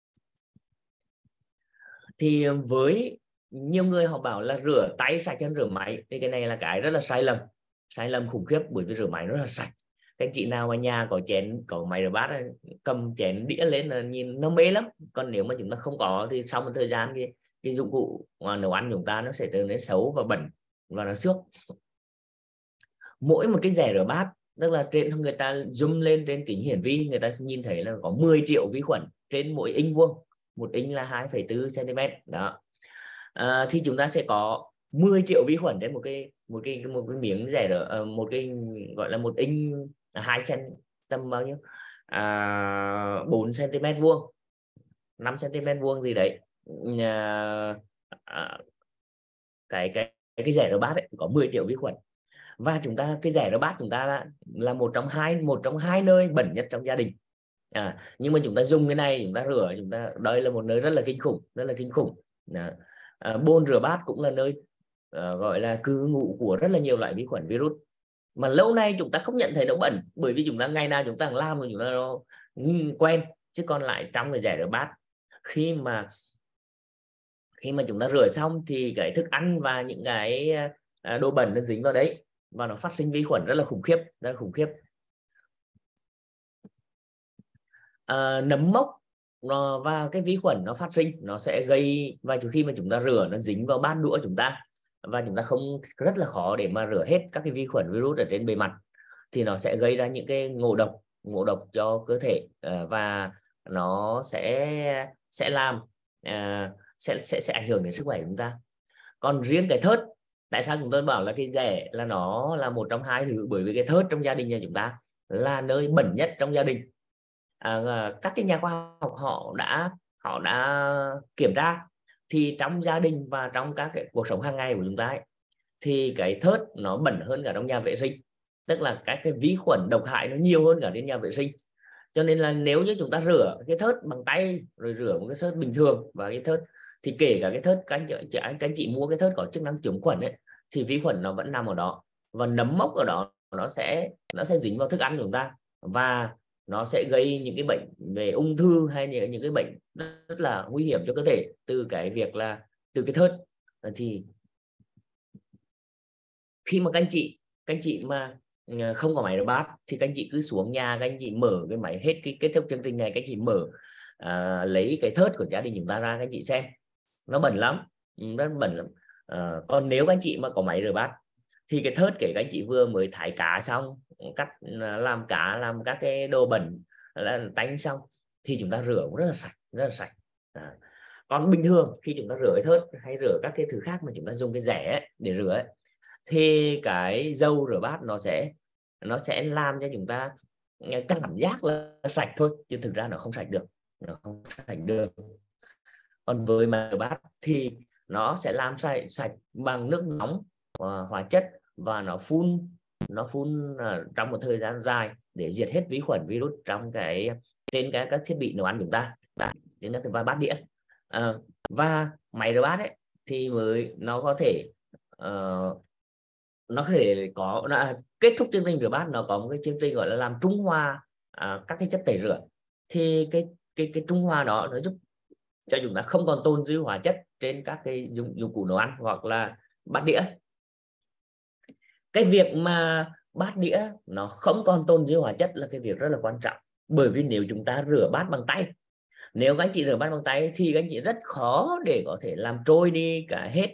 Thì với nhiều người họ bảo là rửa tay sạch hơn rửa máy, thì cái này là cái rất là sai lầm khủng khiếp, bởi vì rửa máy rất là sạch. Các anh chị nào mà nhà có chén, có máy rửa bát, cầm chén đĩa lên là nhìn nó mê lắm. Còn nếu mà chúng ta không có thì sau một thời gian cái dụng cụ nấu ăn chúng ta nó sẽ trở nên xấu và bẩn và nó xước. Mỗi một cái rẻ rửa bát, tức là trên người ta zoom lên trên kính hiển vi, người ta sẽ nhìn thấy là có 10 triệu vi khuẩn trên mỗi inch vuông. Một inch là 2,4 cm đó. Thì chúng ta sẽ có 10 triệu vi khuẩn trên một cái miếng rẻ rửa, một cái gọi là một inch 2 cm, tầm bao nhiêu 4 cm vuông, 5 cm vuông gì đấy. Cái rẻ rửa bát ấy có 10 triệu vi khuẩn. Và chúng ta cái rẻ rửa bát chúng ta là một trong hai nơi bẩn nhất trong gia đình. Nhưng mà chúng ta dùng cái này, chúng ta rửa, đây là một nơi rất là kinh khủng. Bồn rửa bát cũng là nơi gọi là cư ngụ của rất là nhiều loại vi khuẩn, virus, mà lâu nay chúng ta không nhận thấy nó bẩn, bởi vì chúng ta ngày nào chúng ta làm rồi chúng ta quen. Chứ còn lại trong cái rẻ rửa bát, khi mà chúng ta rửa xong thì cái thức ăn và những cái đồ bẩn nó dính vào đấy và nó phát sinh vi khuẩn rất là khủng khiếp. Nấm mốc và cái vi khuẩn nó phát sinh, nó sẽ gây, và khi mà chúng ta rửa nó dính vào bát đũa chúng ta, và chúng ta không, rất là khó để mà rửa hết các cái vi khuẩn virus ở trên bề mặt, thì nó sẽ gây ra những cái ngộ độc cho cơ thể, và nó sẽ làm sẽ ảnh hưởng đến sức khỏe của chúng ta. Còn riêng cái thớt, tại sao chúng tôi bảo là cái rẻ là nó là một trong hai thứ? Bởi vì cái thớt trong gia đình nhà chúng ta là nơi bẩn nhất trong gia đình. Các cái nhà khoa học họ đã kiểm tra, thì trong gia đình và trong các cái cuộc sống hàng ngày của chúng ta ấy, thì cái thớt nó bẩn hơn cả trong nhà vệ sinh, tức là các cái vi khuẩn độc hại nó nhiều hơn cả trên nhà vệ sinh. Cho nên là nếu như chúng ta rửa cái thớt bằng tay, rồi rửa một cái thớt bình thường, và cái thớt thì kể cả cái thớt các anh chị mua cái thớt có chức năng chống khuẩn ấy, thì vi khuẩn nó vẫn nằm ở đó, và nấm mốc ở đó nó sẽ dính vào thức ăn của chúng ta, và nó sẽ gây những cái bệnh về ung thư hay những cái bệnh rất là nguy hiểm cho cơ thể từ cái việc là từ cái thớt. Thì khi mà các anh chị mà không có máy rửa bát thì các anh chị cứ xuống nhà, các anh chị mở cái máy, hết cái kết thúc chương trình này các anh chị mở lấy cái thớt của gia đình chúng ta ra, các anh chị xem nó bẩn lắm, rất bẩn lắm. Còn nếu các anh chị mà có máy rửa bát thì cái thớt kể các anh chị vừa mới thái cá xong, cắt làm cá, làm các cái đồ bẩn là tánh xong, thì chúng ta rửa cũng rất là sạch. Còn bình thường khi chúng ta rửa cái thớt hay rửa các cái thứ khác mà chúng ta dùng cái rẻ ấy, để rửa ấy, thì cái dầu rửa bát nó sẽ làm cho chúng ta cảm giác là sạch thôi, chứ thực ra nó không sạch được. Còn với máy rửa bát thì nó sẽ làm sạch bằng nước nóng, hóa chất, và nó phun trong một thời gian dài để diệt hết vi khuẩn virus trong trên các thiết bị nấu ăn chúng ta, trên các bát đĩa. Và máy rửa bát ấy thì nó có thể có kết thúc chương trình rửa bát, nó có một cái chương trình gọi là làm trung hòa các cái chất tẩy rửa. Thì cái trung hòa đó nó giúp cho chúng ta không còn tồn dư hóa chất trên các cái dụng cụ nấu ăn hoặc là bát đĩa. Cái việc mà bát đĩa nó không còn tồn dư hóa chất là cái việc rất là quan trọng, bởi vì nếu chúng ta rửa bát bằng tay, nếu các anh chị rửa bát bằng tay thì các anh chị rất khó để có thể làm trôi đi cả hết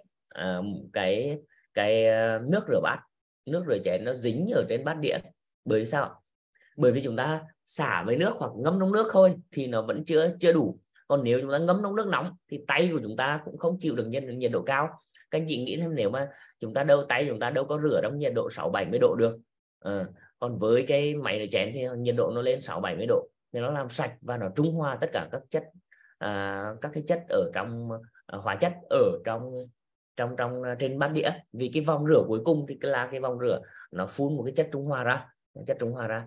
cái nước rửa bát, nước rửa chén nó dính ở trên bát đĩa. Bởi sao? Bởi vì chúng ta xả với nước hoặc ngâm trong nước thôi thì nó vẫn chưa đủ. Còn nếu chúng ta ngâm trong nước nóng thì tay của chúng ta cũng không chịu được nhiệt độ cao. Các anh chị nghĩ thêm, nếu mà tay chúng ta đâu có rửa trong nhiệt độ 60-70 độ được. Còn với cái máy rửa chén thì nhiệt độ nó lên 60-70 độ thì nó làm sạch và nó trung hòa tất cả các chất các cái chất ở trong hóa chất ở trong trên bát đĩa. Vì cái vòng rửa cuối cùng thì là cái vòng rửa nó phun một cái chất trung hòa ra.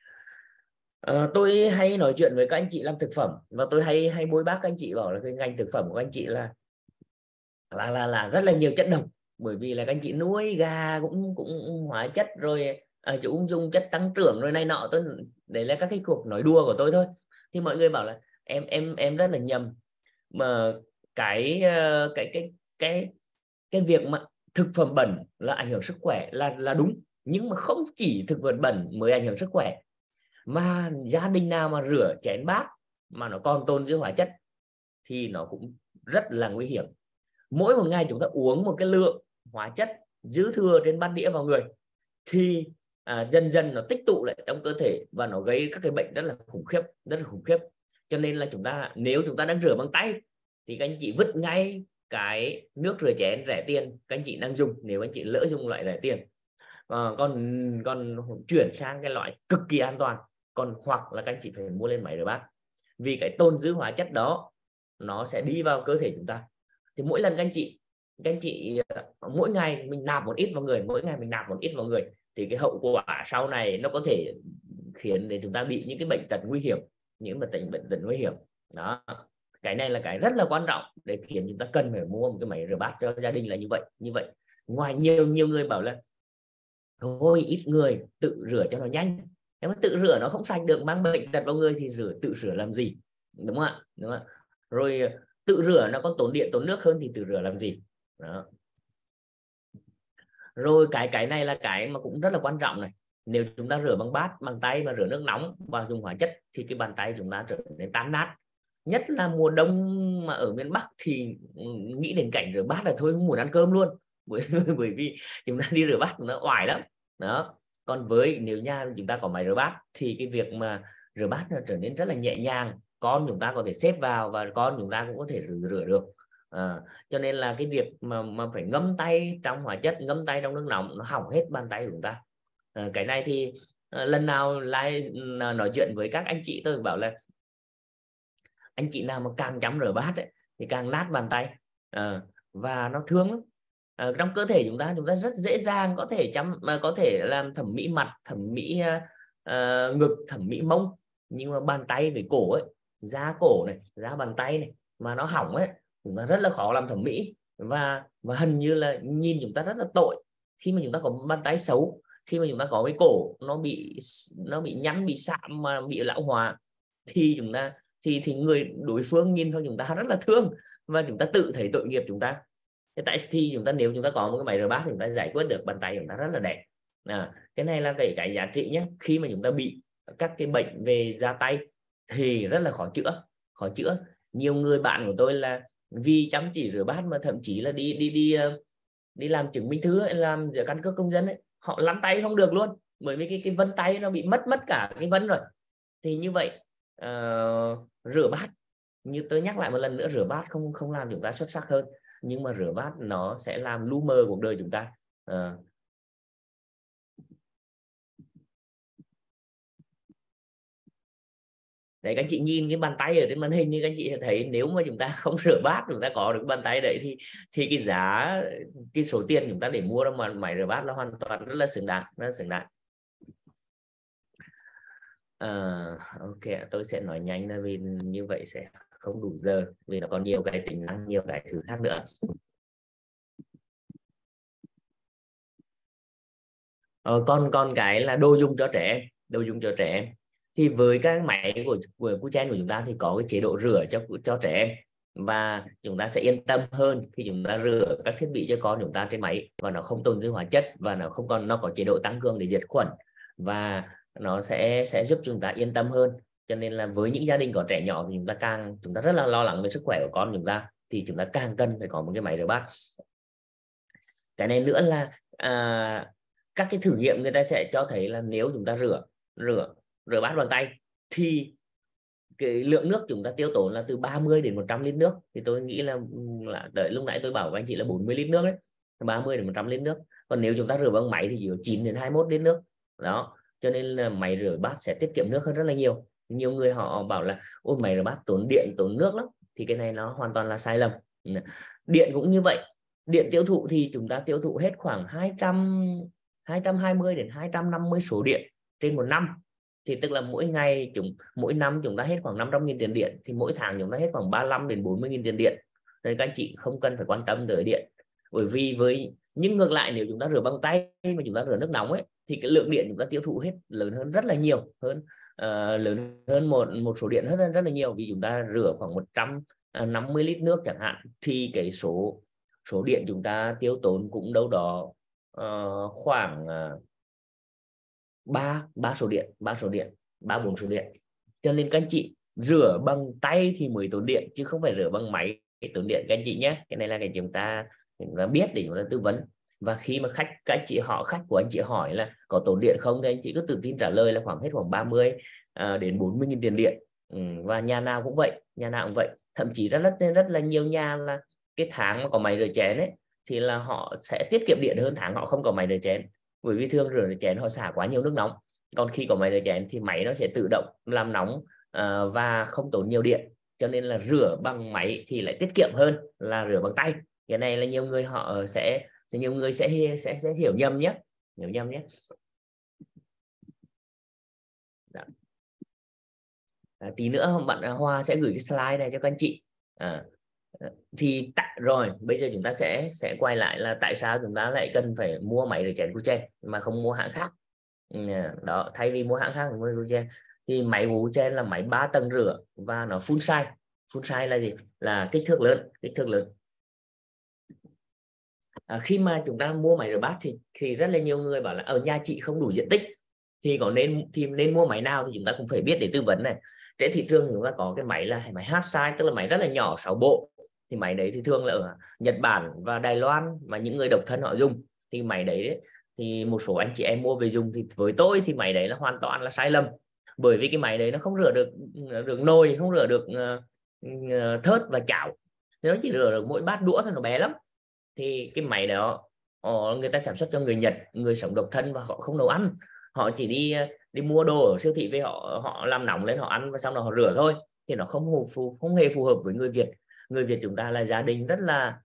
Tôi hay nói chuyện với các anh chị làm thực phẩm, và tôi hay bôi bác các anh chị bảo là cái ngành thực phẩm của các anh chị là rất là nhiều chất độc, bởi vì là các anh chị nuôi gà cũng hóa chất, rồi cũng dùng chất tăng trưởng rồi này nọ. Đấy là các cái cuộc nói đùa của tôi thôi. Thì mọi người bảo là em rất là nhầm, mà cái việc mà thực phẩm bẩn là ảnh hưởng sức khỏe là đúng, nhưng mà không chỉ thực phẩm bẩn mới ảnh hưởng sức khỏe, mà gia đình nào mà rửa chén bát mà nó còn tồn dư hóa chất thì nó cũng rất là nguy hiểm. Mỗi một ngày chúng ta uống một cái lượng hóa chất dư thừa trên bát đĩa vào người thì dần dần nó tích tụ lại trong cơ thể và nó gây các cái bệnh rất là khủng khiếp. Cho nên là nếu chúng ta đang rửa bằng tay thì các anh chị vứt ngay cái nước rửa chén rẻ tiền các anh chị đang dùng, nếu anh chị lỡ dùng loại rẻ tiền, còn chuyển sang cái loại cực kỳ an toàn. Còn hoặc là các anh chị phải mua lên máy rửa bát, vì cái tồn dư hóa chất đó nó sẽ đi vào cơ thể chúng ta. Thì mỗi lần các anh chị các anh chị mỗi ngày mình nạp một ít vào người, mỗi ngày mình nạp một ít vào người, thì cái hậu quả sau này nó có thể khiến để chúng ta bị những cái bệnh tật nguy hiểm, những bệnh tật nguy hiểm đó. Cái này là cái rất là quan trọng để khiến chúng ta cần phải mua một cái máy rửa bát cho gia đình là như vậy. Ngoài nhiều người bảo là thôi ít người tự rửa cho nó nhanh, nếu mà tự rửa nó không sạch được, mang bệnh tật vào người thì tự rửa làm gì, đúng không ạ? Đúng không ạ? Rồi tự rửa nó còn tốn điện tốn nước hơn thì tự rửa làm gì đó. Rồi cái này là cái mà cũng rất là quan trọng này. Nếu chúng ta rửa bằng bát, bằng tay mà rửa nước nóng và dùng hóa chất thì cái bàn tay chúng ta trở nên tan nát. Nhất là mùa đông mà ở miền Bắc thì nghĩ đến cảnh rửa bát là thôi không muốn ăn cơm luôn, bởi vì chúng ta đi rửa bát nó oải lắm đó. Còn nếu nhà chúng ta có máy rửa bát thì cái việc mà rửa bát nó trở nên rất là nhẹ nhàng, con chúng ta có thể xếp vào và con chúng ta cũng có thể rửa được. Cho nên là cái việc mà phải ngâm tay trong hóa chất, ngâm tay trong nước nóng nó hỏng hết bàn tay của chúng ta. Cái này thì lần nào nói chuyện với các anh chị tôi bảo là anh chị nào mà càng chăm rửa bát ấy, thì càng nát bàn tay và nó thương lắm. Trong cơ thể chúng ta rất dễ dàng có thể làm thẩm mỹ mặt, thẩm mỹ ngực, thẩm mỹ mông, nhưng mà bàn tay với cổ ấy, da cổ này, da bàn tay này mà nó hỏng ấy, chúng ta rất là khó làm thẩm mỹ, và hình như là nhìn chúng ta rất là tội khi mà chúng ta có bàn tay xấu, khi mà chúng ta có cái cổ nó bị nhăn, bị sạm mà bị lão hóa thì chúng ta thì người đối phương nhìn theo chúng ta rất là thương và chúng ta tự thấy tội nghiệp chúng ta. Thì nếu chúng ta có một cái máy rửa bát thì chúng ta giải quyết được bàn tay chúng ta rất là đẹp. Cái này là cái giá trị nhé. Khi mà chúng ta bị các cái bệnh về da tay thì rất là khó chữa. Nhiều người bạn của tôi là vì chăm chỉ rửa bát mà thậm chí là đi làm chứng minh thư ấy, làm căn cước công dân ấy, họ lăn tay không được luôn, bởi vì cái vân tay nó bị mất cả cái vân rồi. Thì như vậy rửa bát, như tôi nhắc lại một lần nữa, rửa bát không làm chúng ta xuất sắc hơn, nhưng mà rửa bát nó sẽ làm lu mờ cuộc đời chúng ta. Đấy, các anh chị nhìn cái bàn tay ở trên màn hình như các anh chị thấy, nếu mà chúng ta không rửa bát, chúng ta có được bàn tay đấy thì cái giá, cái số tiền chúng ta để mua ra máy rửa bát là hoàn toàn rất là xứng đáng. Ok, tôi sẽ nói nhanh là vì như vậy sẽ không đủ giờ, vì nó còn nhiều cái tính năng, nhiều cái thứ khác nữa. Còn cái là đồ dùng cho trẻ em, thì với các máy của Kuchen của chúng ta thì có cái chế độ rửa cho trẻ em, và chúng ta sẽ yên tâm hơn khi chúng ta rửa các thiết bị cho con chúng ta trên máy, và nó không tồn dư hóa chất, và nó có chế độ tăng cường để diệt khuẩn, và nó sẽ giúp chúng ta yên tâm hơn. Cho nên là với những gia đình có trẻ nhỏ thì chúng ta rất là lo lắng về sức khỏe của con chúng ta, thì chúng ta càng cần phải có một cái máy rửa bát. Cái này nữa là các cái thử nghiệm người ta sẽ cho thấy là nếu chúng ta rửa bát bằng tay thì cái lượng nước chúng ta tiêu tốn là từ 30 đến 100 lít nước. Thì tôi nghĩ là lúc nãy tôi bảo với anh chị là 40 lít nước đấy, 30 đến 100 lít nước. Còn nếu chúng ta rửa bằng máy thì chỉ có 9 đến 21 lít nước đó. Cho nên là máy rửa bát sẽ tiết kiệm nước hơn rất là nhiều. Nhiều người họ bảo là ôi máy rửa bát tốn điện tốn nước lắm, thì cái này nó hoàn toàn là sai lầm. Điện cũng như vậy, điện tiêu thụ thì chúng ta tiêu thụ hết khoảng 220 đến 250 số điện trên một năm. Thì tức là mỗi năm chúng ta hết khoảng 500.000 tiền điện, thì mỗi tháng chúng ta hết khoảng 35 đến 40.000 tiền điện. Nên các anh chị không cần phải quan tâm tới điện. Nhưng ngược lại, nếu chúng ta rửa bằng tay mà chúng ta rửa nước nóng ấy, thì cái lượng điện chúng ta tiêu thụ hết lớn hơn rất là nhiều, lớn hơn một số điện rất là nhiều. Vì chúng ta rửa khoảng 150 lít nước chẳng hạn, thì cái số điện chúng ta tiêu tốn cũng đâu đó khoảng 3 4 số điện. Cho nên các anh chị rửa bằng tay thì mới tốn điện, chứ không phải rửa bằng máy tốn điện các anh chị nhé. Cái này là cái chúng ta biết để chúng ta tư vấn. Và khi mà khách của anh chị hỏi là có tốn điện không, thì anh chị cứ tự tin trả lời là hết khoảng 30 đến 40.000 tiền điện. Và nhà nào cũng vậy, thậm chí rất là nhiều nhà là cái tháng mà có máy rửa chén ấy thì là họ sẽ tiết kiệm điện hơn tháng họ không có máy rửa chén, bởi vì thường rửa chén họ xả quá nhiều nước nóng. Còn khi có máy rửa chén thì máy nó sẽ tự động làm nóng và không tốn nhiều điện. Cho nên là rửa bằng máy thì lại tiết kiệm hơn là rửa bằng tay. Cái này là nhiều người họ sẽ hiểu nhầm nhé, hiểu nhầm nhé. Tí nữa bạn Hoa sẽ gửi cái slide này cho các anh chị. Thì rồi bây giờ chúng ta sẽ quay lại là tại sao chúng ta lại cần phải mua máy rửa chén Kuchen mà không mua hãng khác. Đó, thay vì mua hãng khác mua Kuchen, thì máy của Kuchen là máy 3 tầng rửa và nó full size. Full size là gì? Là kích thước lớn. Khi mà chúng ta mua máy rửa bát thì rất là nhiều người bảo là ở nhà chị không đủ diện tích thì nên mua máy nào, thì chúng ta cũng phải biết để tư vấn này. Trên thị trường chúng ta có cái máy là máy half size, tức là máy rất là nhỏ, 6 bộ. Thì máy đấy thì thường là ở Nhật Bản và Đài Loan mà những người độc thân họ dùng. Thì máy đấy thì một số anh chị em mua về dùng, thì với tôi thì máy đấy là hoàn toàn là sai lầm, bởi vì cái máy đấy nó không rửa được nồi, không rửa được thớt và chảo, nó chỉ rửa được mỗi bát đũa thôi, nó bé lắm. Thì cái máy đó người ta sản xuất cho người Nhật, người sống độc thân và họ không nấu ăn, họ chỉ đi mua đồ ở siêu thị về, họ làm nóng lên họ ăn và xong rồi họ rửa thôi. Thì nó không hề phù hợp với người Việt. Người Việt chúng ta là gia đình rất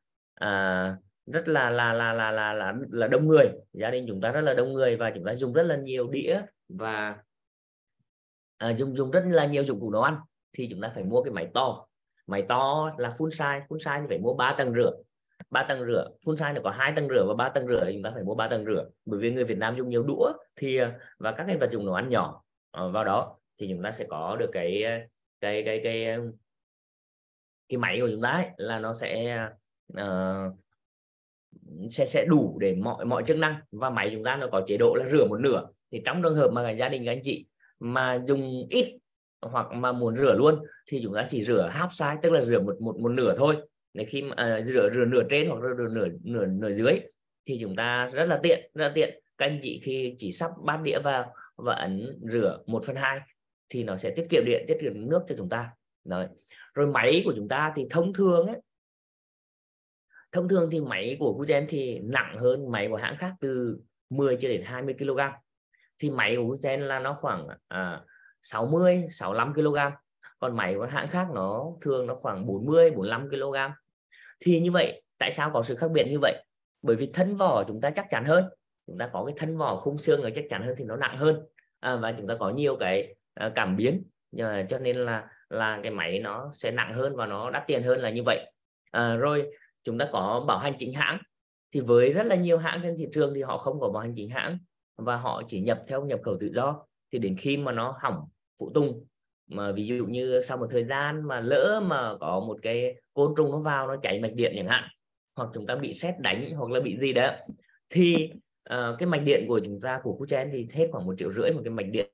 là đông người, gia đình chúng ta rất là đông người và chúng ta dùng rất là nhiều đĩa và dùng rất là nhiều dụng cụ nấu ăn. Thì chúng ta phải mua cái máy to là full size thì phải mua 3 tầng rửa. 3 tầng rửa full size nó có 2 tầng rửa và 3 tầng rửa, chúng ta phải mua 3 tầng rửa, bởi vì người Việt Nam dùng nhiều đũa, thìa và các cái vật dụng nấu ăn nhỏ vào đó, thì chúng ta sẽ có được cái máy của chúng ta ấy, là nó sẽ đủ để mọi chức năng. Và máy chúng ta nó có chế độ là rửa một nửa. Thì trong trường hợp mà gia đình các anh chị mà dùng ít hoặc mà muốn rửa luôn thì chúng ta chỉ rửa half size, tức là rửa một nửa thôi. Để khi mà rửa nửa trên hoặc rửa nửa dưới thì chúng ta rất là tiện. Các anh chị khi chỉ sắp bát đĩa vào và ấn rửa 1/2 thì nó sẽ tiết kiệm điện, tiết kiệm nước cho chúng ta. Đấy. Rồi máy của chúng ta thì thông thường thì máy của Kuchen thì nặng hơn máy của hãng khác từ 10 cho đến 20 kg. Thì máy của Kuchen là nó khoảng 60-65 kg. Còn máy của hãng khác nó thường nó khoảng 40-45 kg. Thì như vậy tại sao có sự khác biệt như vậy? Bởi vì thân vỏ chúng ta chắc chắn hơn, chúng ta có cái thân vỏ khung xương nó chắc chắn hơn thì nó nặng hơn, và chúng ta có nhiều cái cảm biến, cho nên là cái máy nó sẽ nặng hơn và nó đắt tiền hơn là như vậy. Rồi chúng ta có bảo hành chính hãng. Thì với rất là nhiều hãng trên thị trường thì họ không có bảo hành chính hãng và họ chỉ nhập theo nhập khẩu tự do. Thì đến khi mà nó hỏng phụ tùng, mà ví dụ như sau một thời gian mà lỡ mà có một cái côn trùng nó vào nó cháy mạch điện chẳng hạn, hoặc chúng ta bị sét đánh hoặc là bị gì đó, thì cái mạch điện của chúng ta của Kuchen thì hết khoảng 1,5 triệu một cái mạch điện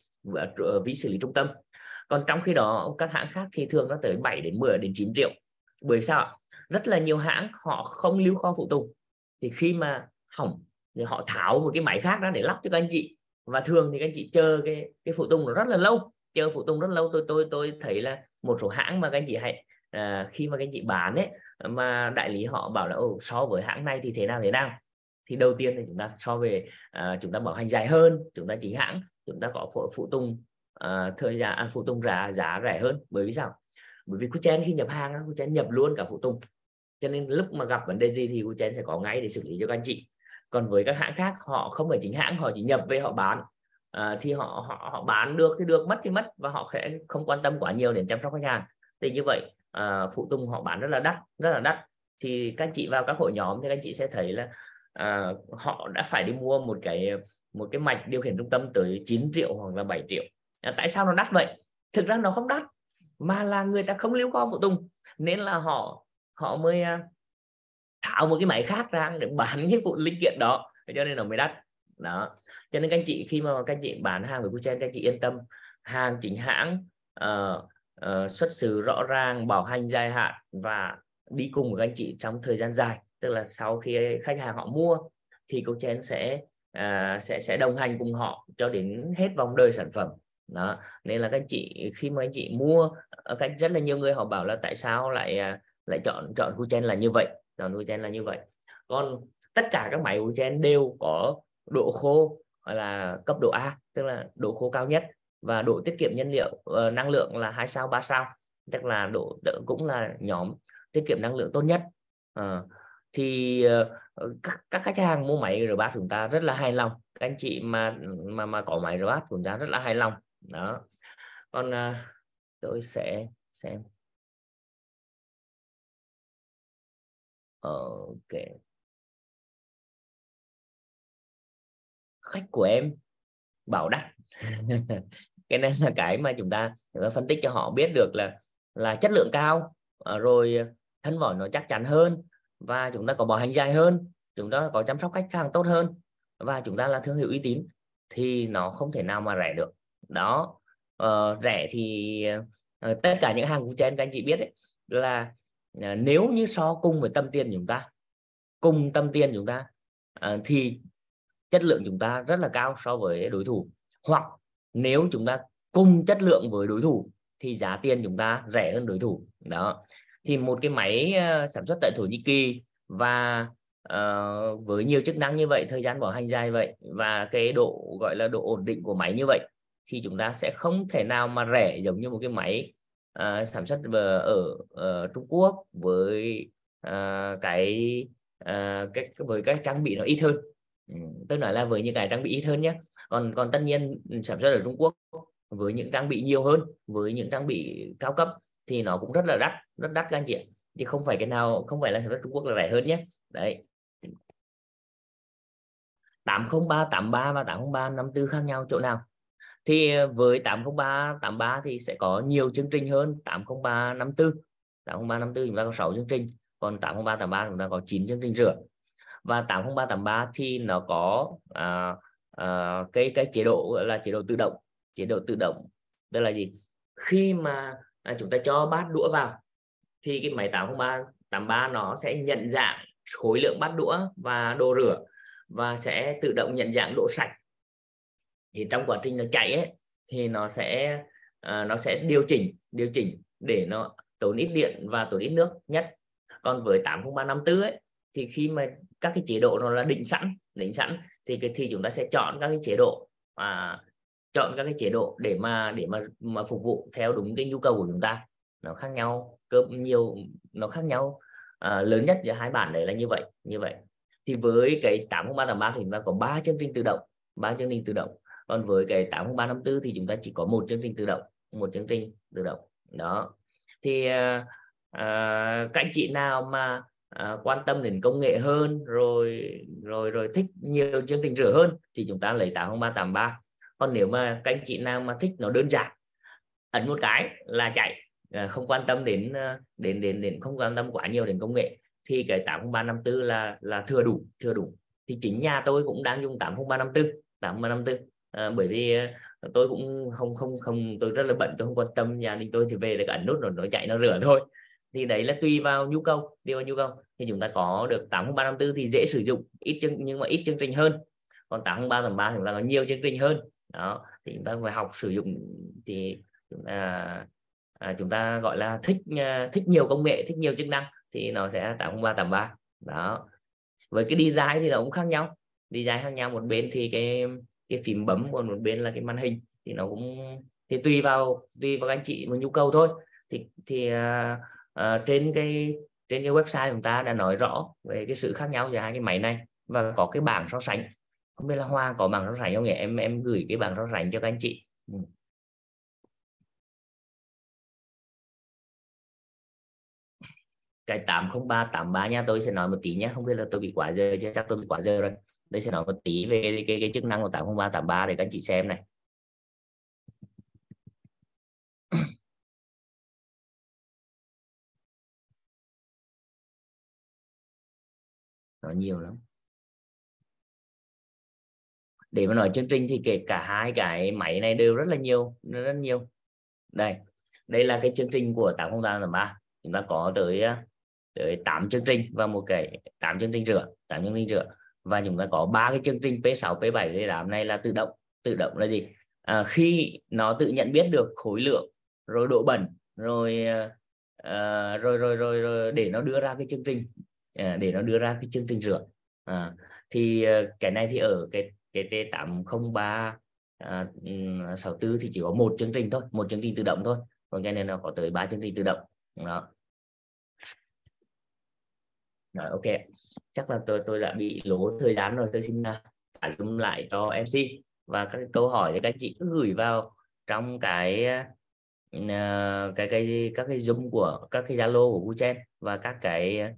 ví xử lý trung tâm. Còn trong khi đó các hãng khác thì thường nó tới 7 đến 10 đến 9 triệu. Bởi sao? Rất là nhiều hãng họ không lưu kho phụ tùng, thì khi mà hỏng thì họ tháo một cái máy khác ra để lắp cho các anh chị. Và thường thì các anh chị chờ cái phụ tùng nó rất là lâu, chờ phụ tùng rất lâu. Tôi thấy là một số hãng mà các anh chị khi mà các anh chị bán ấy, mà đại lý họ bảo là so với hãng này thì thế nào, thì đầu tiên thì chúng ta so về chúng ta bảo hành dài hơn, chúng ta chính hãng, chúng ta có phụ tùng thời gian phụ tùng giá rẻ hơn. Bởi vì sao? Bởi vì Kuchen khi nhập hàng, Kuchen nhập luôn cả phụ tùng, cho nên lúc mà gặp vấn đề gì thì Kuchen sẽ có ngay để xử lý cho các anh chị. Còn với các hãng khác họ không phải chính hãng, họ chỉ nhập về họ bán, thì họ bán được thì được, mất thì mất, và họ sẽ không quan tâm quá nhiều đến chăm sóc khách hàng. Thì như vậy phụ tùng họ bán rất là đắt. Thì các anh chị vào các hội nhóm thì các anh chị sẽ thấy là họ đã phải đi mua một cái mạch điều khiển trung tâm tới 9 triệu hoặc là 7 triệu. Tại sao nó đắt vậy? Thực ra nó không đắt, mà là người ta không lưu kho phụ tùng, nên là họ mới tháo một cái máy khác ra để bán cái phụ linh kiện đó, cho nên nó mới đắt đó. Cho nên các anh chị khi mà các anh chị bán hàng với Kuchen, các anh chị yên tâm, hàng chính hãng, xuất xứ rõ ràng, bảo hành dài hạn và đi cùng với các anh chị trong thời gian dài. Tức là sau khi khách hàng họ mua thì Kuchen sẽ đồng hành cùng họ cho đến hết vòng đời sản phẩm đó. Nên là các anh chị khi mà anh chị mua, rất là nhiều người họ bảo là tại sao lại chọn Kuchen là như vậy. Còn tất cả các máy Kuchen đều có độ khô là cấp độ A, tức là độ khô cao nhất, và độ tiết kiệm nhiên liệu năng lượng là 2 sao 3 sao, tức là cũng là nhóm tiết kiệm năng lượng tốt nhất. thì các khách hàng mua máy rửa bát chúng ta rất là hài lòng. Các anh chị mà có máy rửa bát của chúng ta rất là hài lòng đó. Còn tôi sẽ xem. Ok, khách của em bảo đắt. Cái này là cái mà chúng ta phân tích cho họ biết được là chất lượng cao, rồi thân vỏ nó chắc chắn hơn, và chúng ta có bảo hành dài hơn, chúng ta có chăm sóc khách hàng tốt hơn, và chúng ta là thương hiệu uy tín, thì nó không thể nào mà rẻ được đó. Rẻ thì tất cả những hàng của trên các anh chị biết ấy, là nếu như so cùng với tâm tiền chúng ta thì chất lượng chúng ta rất là cao so với đối thủ, hoặc nếu chúng ta cùng chất lượng với đối thủ thì giá tiền chúng ta rẻ hơn đối thủ đó. Thì một cái máy sản xuất tại Thổ Nhĩ Kỳ và với nhiều chức năng như vậy, thời gian bảo hành dài vậy, và cái độ gọi là độ ổn định của máy như vậy, thì chúng ta sẽ không thể nào mà rẻ giống như một cái máy sản xuất ở Trung Quốc với với các trang bị nó ít hơn. Tôi nói là với những cái trang bị ít hơn nhé. Còn tất nhiên sản xuất ở Trung Quốc với những trang bị nhiều hơn, với những trang bị cao cấp thì nó cũng rất đắt các anh chị, thì không phải là sản xuất Trung Quốc là rẻ hơn nhé. Đấy, 803, 83 và 803, 54 khác nhau chỗ nào? Thì với 803, 83 thì sẽ có nhiều chương trình hơn 803, 54. 803, 54 chúng ta có 6 chương trình, còn 803, 83 chúng ta có 9 chương trình rửa. Và 803, 83 thì nó có cái chế độ gọi là chế độ tự động. Chế độ tự động tức là gì? Khi mà chúng ta cho bát đũa vào thì cái máy 803, 83 nó sẽ nhận dạng khối lượng bát đũa và đồ rửa, và sẽ tự động nhận dạng độ sạch. Thì trong quá trình nó chạy ấy, thì nó sẽ điều chỉnh để nó tốn ít điện và tốn ít nước nhất. Còn với 803, 54 ấy, thì khi mà các cái chế độ nó là định sẵn thì chúng ta sẽ chọn các cái chế độ để mà phục vụ theo đúng cái nhu cầu của chúng ta. Nó khác nhau lớn nhất giữa hai bản đấy là như vậy. Thì với cái 803, 83 thì chúng ta có 3 chương trình tự động. Còn với cái 803, 54 thì chúng ta chỉ có một chương trình tự động đó. Thì các anh chị nào mà quan tâm đến công nghệ hơn, rồi thích nhiều chương trình rửa hơn thì chúng ta lấy 803, 83. Còn nếu mà các anh chị nào mà thích nó đơn giản, ấn một cái là chạy, không quan tâm đến không quan tâm quá nhiều đến công nghệ, thì cái 803, 54 là thừa đủ. Thì chính nhà tôi cũng đang dùng 803, 54. Bởi vì tôi cũng không tôi rất là bận, tôi không quan tâm, nhà đình tôi chỉ về là ấn nút rồi nó chạy nó rửa thôi. Thì đấy là tùy vào nhu cầu. Thì chúng ta có được 803, 54 thì dễ sử dụng, nhưng mà ít chương trình hơn. Còn 803, 83 chúng ta có nhiều chương trình hơn đó, thì chúng ta phải học sử dụng. Thì chúng ta gọi là thích nhiều công nghệ, thích nhiều chức năng thì nó sẽ 803, 83 đó. Với cái design thì nó cũng khác nhau, một bên thì cái phím bấm, còn một bên là cái màn hình, thì nó cũng thì tùy vào các anh chị và nhu cầu thôi. Thì trên cái website chúng ta đã nói rõ về cái sự khác nhau giữa hai cái máy này, và có cái bảng so sánh. Không biết là Hoa có bảng so sánh không nhỉ? Em gửi cái bảng so sánh cho các anh chị. Cái 803, 83 nha, tôi sẽ nói một tí nhé. Không biết là tôi bị quá giờ chứ, chắc tôi bị quá giờ rồi. Đây sẽ nói một tí về cái chức năng của 803, 83 để các anh chị xem này. Nó nhiều lắm. Để mà nói chương trình thì kể cả hai cái máy này đều rất nhiều. Đây là cái chương trình của 803, 83. Chúng ta có tới 8 chương trình và một cái 8 chương trình rửa. Và chúng ta có 3 cái chương trình P6, P7, P8 này là tự động. Tự động là gì? Khi nó tự nhận biết được khối lượng, rồi độ bẩn, rồi để nó đưa ra cái chương trình rửa. Thì cái này thì ở cái T803 64 thì chỉ có một chương trình thôi, một chương trình tự động thôi. Còn cái này nó có tới 3 chương trình tự động đó. Ok, chắc là tôi đã bị lố thời gian rồi, tôi xin trả zoom lại cho MC, và các câu hỏi thì các chị cứ gửi vào trong các cái zoom của các cái Zalo của Vuchen, và các cái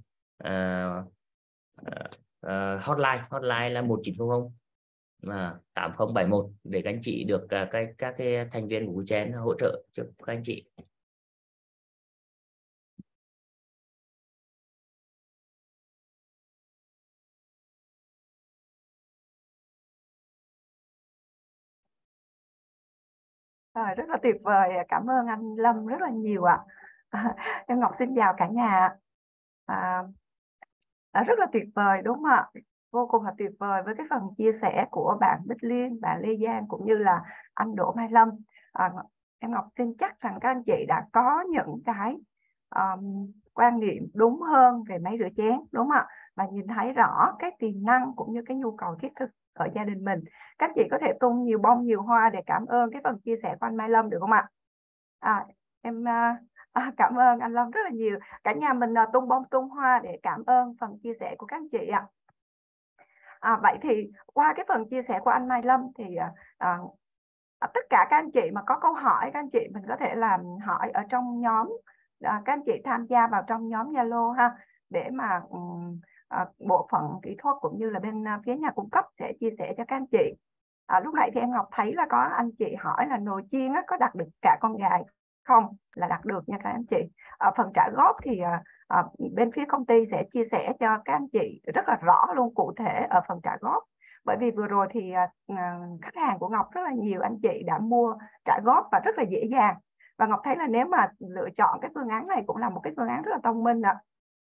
hotline là 1900 8071 để các anh chị được các cái thành viên của Vuchen hỗ trợ cho các anh chị. Rất là tuyệt vời, cảm ơn anh Lâm rất là nhiều ạ. Em Ngọc xin chào cả nhà. Rất là tuyệt vời đúng không ạ? Vô cùng là tuyệt vời với cái phần chia sẻ của bạn Bích Liên, bạn Lê Giang cũng như là anh Đỗ Mai Lâm. Em Ngọc tin chắc rằng các anh chị đã có những cái quan niệm đúng hơn về máy rửa chén đúng không ạ? Và nhìn thấy rõ cái tiềm năng cũng như cái nhu cầu thiết thực ở gia đình mình. Các chị có thể tung nhiều bông nhiều hoa để cảm ơn cái phần chia sẻ của anh Mai Lâm được không ạ? Em cảm ơn anh Lâm rất là nhiều. Cả nhà mình tung bông tung hoa để cảm ơn phần chia sẻ của các anh chị ạ. Vậy thì qua cái phần chia sẻ của anh Mai Lâm thì tất cả các anh chị mà có câu hỏi, các anh chị mình có thể làm hỏi ở trong nhóm, các anh chị tham gia vào trong nhóm Zalo ha, để mà bộ phận kỹ thuật cũng như là bên phía nhà cung cấp sẽ chia sẻ cho các anh chị. Lúc nãy thì em Ngọc thấy là có anh chị hỏi là nồi chiên có đặt được cả con gà không, là đặt được nha các anh chị. Phần trả góp thì bên phía công ty sẽ chia sẻ cho các anh chị rất là rõ luôn, cụ thể ở phần trả góp. Bởi vì vừa rồi thì khách hàng của Ngọc rất là nhiều anh chị đã mua trả góp và rất là dễ dàng. Và Ngọc thấy là nếu mà lựa chọn cái phương án này cũng là một cái phương án rất là thông minh ạ.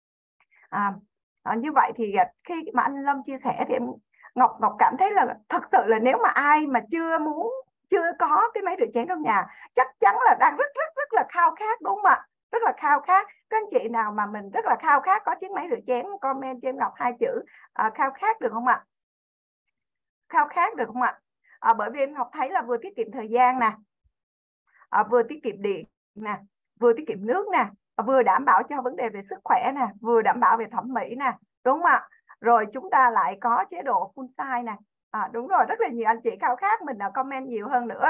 Như vậy thì khi mà anh Lâm chia sẻ thì Ngọc cảm thấy là thật sự là nếu mà ai mà chưa có cái máy rửa chén trong nhà chắc chắn là đang rất là khao khát đúng không ạ? Rất là khao khát. Các anh chị nào mà mình rất là khao khát có chiếc máy rửa chén comment cho em Ngọc 2 chữ khao khát được không ạ? Khao khát được không ạ? Bởi vì em Ngọc thấy là vừa tiết kiệm thời gian nè, vừa tiết kiệm điện nè, vừa tiết kiệm nước nè, vừa đảm bảo cho vấn đề về sức khỏe nè, vừa đảm bảo về thẩm mỹ nè, đúng không ạ? Rồi chúng ta lại có chế độ full size nè. Đúng rồi, rất là nhiều anh chị khao khát, mình comment nhiều hơn nữa.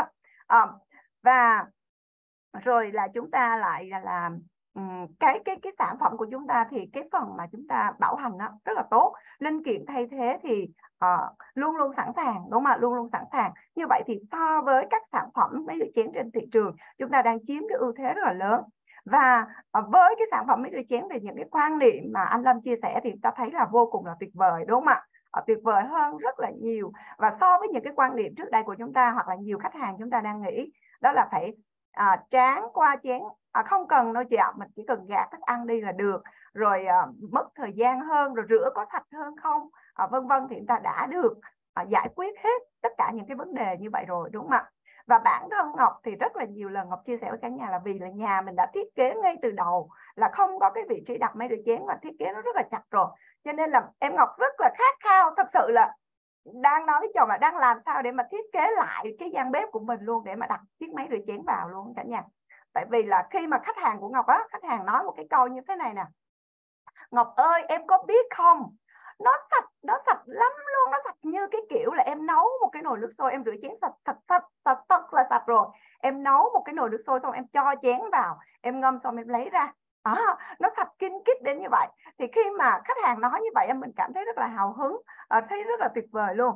Và rồi là chúng ta lại là cái sản phẩm của chúng ta thì cái phần mà chúng ta bảo hành đó rất là tốt, linh kiện thay thế thì luôn luôn sẵn sàng, đúng không ạ? Luôn luôn sẵn sàng. Như vậy thì so với các sản phẩm máy rửa chén trên thị trường, chúng ta đang chiếm cái ưu thế rất là lớn. Và với cái sản phẩm máy rửa chén về những cái quan niệm mà anh Lâm chia sẻ thì ta thấy là vô cùng là tuyệt vời, đúng không ạ? Tuyệt vời hơn rất là nhiều. Và so với những cái quan niệm trước đây của chúng ta, hoặc là nhiều khách hàng chúng ta đang nghĩ đó là phải tráng qua chén, không cần đâu chị ạ, mình chỉ cần gạt thức ăn đi là được, rồi mất thời gian hơn, rồi rửa có sạch hơn không, vân vân, thì chúng ta đã được giải quyết hết tất cả những cái vấn đề như vậy rồi, đúng không ạ? Và bản thân Ngọc thì rất là nhiều lần Ngọc chia sẻ với cả nhà là vì là nhà mình đã thiết kế ngay từ đầu là không có cái vị trí đặt máy rửa chén, và thiết kế nó rất là chặt rồi, cho nên là em Ngọc rất là khát khao, thật sự là đang nói với chồng là đang làm sao để mà thiết kế lại cái gian bếp của mình luôn để mà đặt chiếc máy rửa chén vào luôn cả nhà. Tại vì là khi mà khách hàng của Ngọc á, khách hàng nói một cái câu như thế này nè: Ngọc ơi em có biết không, nó sạch lắm luôn, nó sạch như cái kiểu là em nấu một cái nồi nước sôi, em rửa chén thật là sạch rồi, em nấu một cái nồi nước sôi xong em cho chén vào, em ngâm xong em lấy ra, nó sạch kinh kít đến như vậy. Thì khi mà khách hàng nói như vậy em mình cảm thấy rất là hào hứng, thấy rất là tuyệt vời luôn.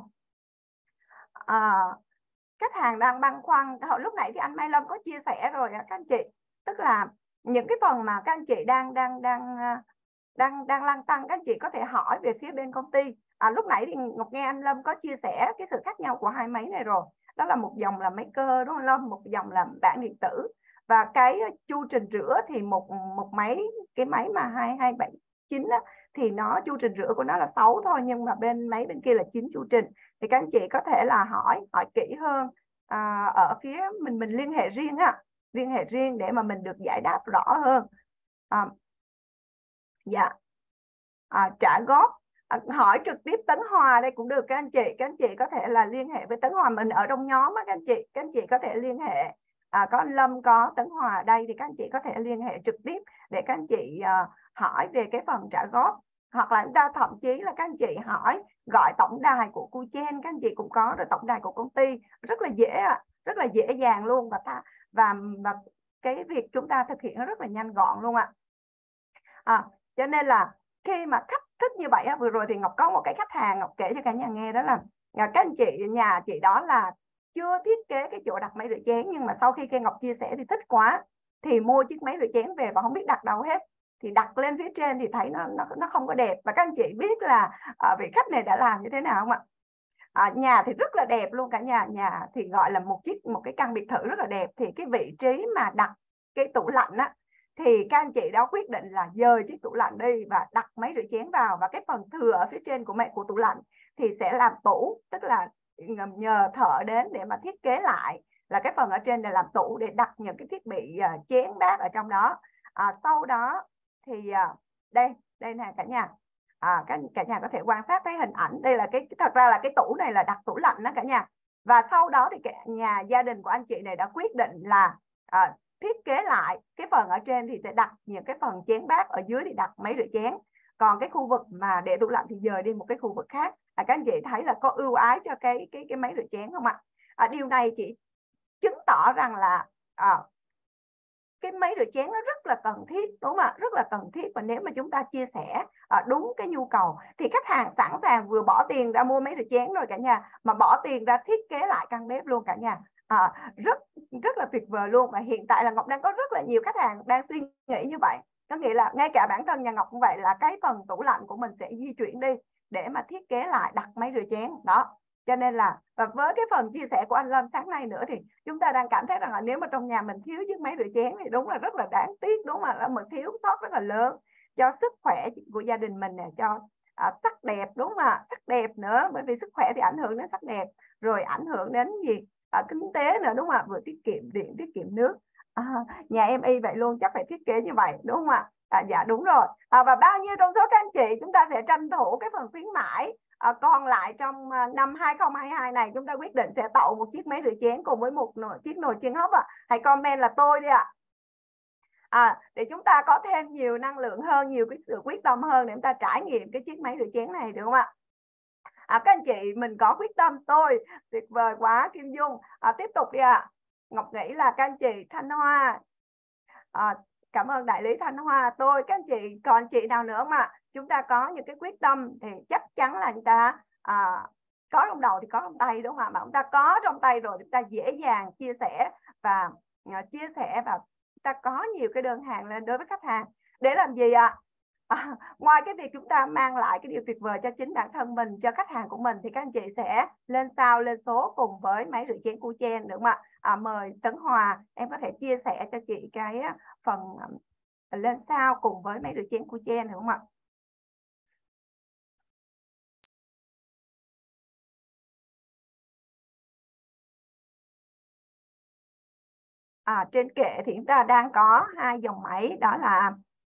Khách hàng đang băn khoăn, lúc nãy thì anh Mai Lâm có chia sẻ rồi các anh chị, tức là những cái phần mà các anh chị đang lăn tăn, các anh chị có thể hỏi về phía bên công ty. Lúc nãy thì Ngọc nghe anh Lâm có chia sẻ cái sự khác nhau của hai máy này rồi, đó là một dòng là máy cơ đúng không Lâm, một dòng là bảng điện tử. Và cái chu trình rửa thì một máy, cái máy mà 2279 á, thì nó chu trình rửa của nó là 6 thôi, nhưng mà bên máy bên kia là 9 chu trình. Thì các anh chị có thể là hỏi kỹ hơn ở phía mình liên hệ riêng liên hệ riêng để mà mình được giải đáp rõ hơn. Dạ. Trả góp, hỏi trực tiếp Tấn Hòa đây cũng được các anh chị có thể là liên hệ với Tấn Hòa, mình ở trong nhóm á các anh chị có thể liên hệ. Có anh Lâm, có Tấn Hòa ở đây thì các anh chị có thể liên hệ trực tiếp để các anh chị hỏi về cái phần trả góp. Hoặc là chúng ta thậm chí là các anh chị hỏi gọi tổng đài của Kuchen, các anh chị cũng có, rồi tổng đài của công ty, rất là dễ dàng luôn, và cái việc chúng ta thực hiện nó rất là nhanh gọn luôn ạ. Cho nên là khi mà khách thích như vậy, vừa rồi thì Ngọc có một cái khách hàng Ngọc kể cho cả nhà nghe, đó là các anh chị, nhà chị đó là chưa thiết kế cái chỗ đặt máy rửa chén, nhưng mà sau khi Ngọc chia sẻ thì thích quá, thì mua chiếc máy rửa chén về và không biết đặt đâu hết, thì đặt lên phía trên thì thấy nó không có đẹp. Và các anh chị biết là vị khách này đã làm như thế nào không ạ? Nhà thì rất là đẹp luôn cả nhà, nhà thì gọi là một cái căn biệt thự rất là đẹp, thì cái vị trí mà đặt cái tủ lạnh á, thì các anh chị đó quyết định là dời chiếc tủ lạnh đi và đặt máy rửa chén vào, và cái phần thừa ở phía trên của tủ lạnh thì sẽ làm tủ, tức là nhờ thợ đến để mà thiết kế lại là cái phần ở trên này làm tủ để đặt những cái thiết bị chén bát ở trong đó. Sau đó thì đây nè cả nhà, cả nhà có thể quan sát thấy hình ảnh, đây là thật ra là cái tủ này là đặt tủ lạnh đó cả nhà. Và sau đó thì gia đình của anh chị này đã quyết định là thiết kế lại cái phần ở trên thì sẽ đặt những cái phần chén bát, ở dưới thì đặt máy rửa chén, còn cái khu vực mà để tủ lạnh thì dời đi một cái khu vực khác. Các anh chị thấy là có ưu ái cho cái máy rửa chén không ạ? Điều này chỉ chứng tỏ rằng là cái máy rửa chén nó rất là cần thiết, đúng không ạ? Rất là cần thiết, và nếu mà chúng ta chia sẻ đúng cái nhu cầu thì khách hàng sẵn sàng vừa bỏ tiền ra mua máy rửa chén rồi cả nhà, mà bỏ tiền ra thiết kế lại căn bếp luôn cả nhà. Rất là tuyệt vời luôn. Và hiện tại là Ngọc đang có rất là nhiều khách hàng đang suy nghĩ như vậy, có nghĩa là ngay cả bản thân nhà Ngọc cũng vậy, là cái phần tủ lạnh của mình sẽ di chuyển đi để mà thiết kế lại, đặt máy rửa chén đó. Cho nên là, và với cái phần chia sẻ của anh Lâm sáng nay nữa, thì chúng ta đang cảm thấy rằng là nếu mà trong nhà mình thiếu chiếc máy rửa chén thì đúng là rất là đáng tiếc, đúng là mình thiếu sót rất là lớn cho sức khỏe của gia đình mình nè, cho sắc đẹp, đúng không ạ? Sắc đẹp nữa, bởi vì sức khỏe thì ảnh hưởng đến sắc đẹp, rồi ảnh hưởng đến gì? Kinh tế nữa, đúng không ạ? Vừa tiết kiệm điện, tiết kiệm nước. Nhà em y vậy luôn, chắc phải thiết kế như vậy, đúng không ạ? Dạ đúng rồi. Và bao nhiêu trong số các anh chị chúng ta sẽ tranh thủ cái phần khuyến mãi còn lại trong năm 2022 này, chúng ta quyết định sẽ tậu một chiếc máy rửa chén cùng với một chiếc nồi chiên hấp ạ. Hãy comment là tôi đi ạ. Để chúng ta có thêm nhiều năng lượng hơn, nhiều cái sự quyết tâm hơn để chúng ta trải nghiệm cái chiếc máy rửa chén này, được không ạ? Các anh chị mình có quyết tâm, tôi tuyệt vời quá. Kim Dung tiếp tục đi ạ. Ngọc nghĩ là các anh chị Thanh Hoa, cảm ơn đại lý Thanh Hoa. Tôi, các anh chị, còn chị nào nữa mà chúng ta có những cái quyết tâm thì chắc chắn là chúng ta có trong đầu thì có trong tay, đúng không ạ? Mà chúng ta có trong tay rồi chúng ta dễ dàng chia sẻ và chúng ta có nhiều cái đơn hàng lên đối với khách hàng. Để làm gì ạ? Ngoài cái việc chúng ta mang lại cái điều tuyệt vời cho chính bản thân mình, cho khách hàng của mình, thì các anh chị sẽ lên sao lên số cùng với máy rửa chén Kuchen, được không ạ? Mời Tấn Hòa, em có thể chia sẻ cho chị cái phần lên sao cùng với máy rửa chén Kuchen, được không ạ? Trên kệ thì chúng ta đang có hai dòng máy, đó là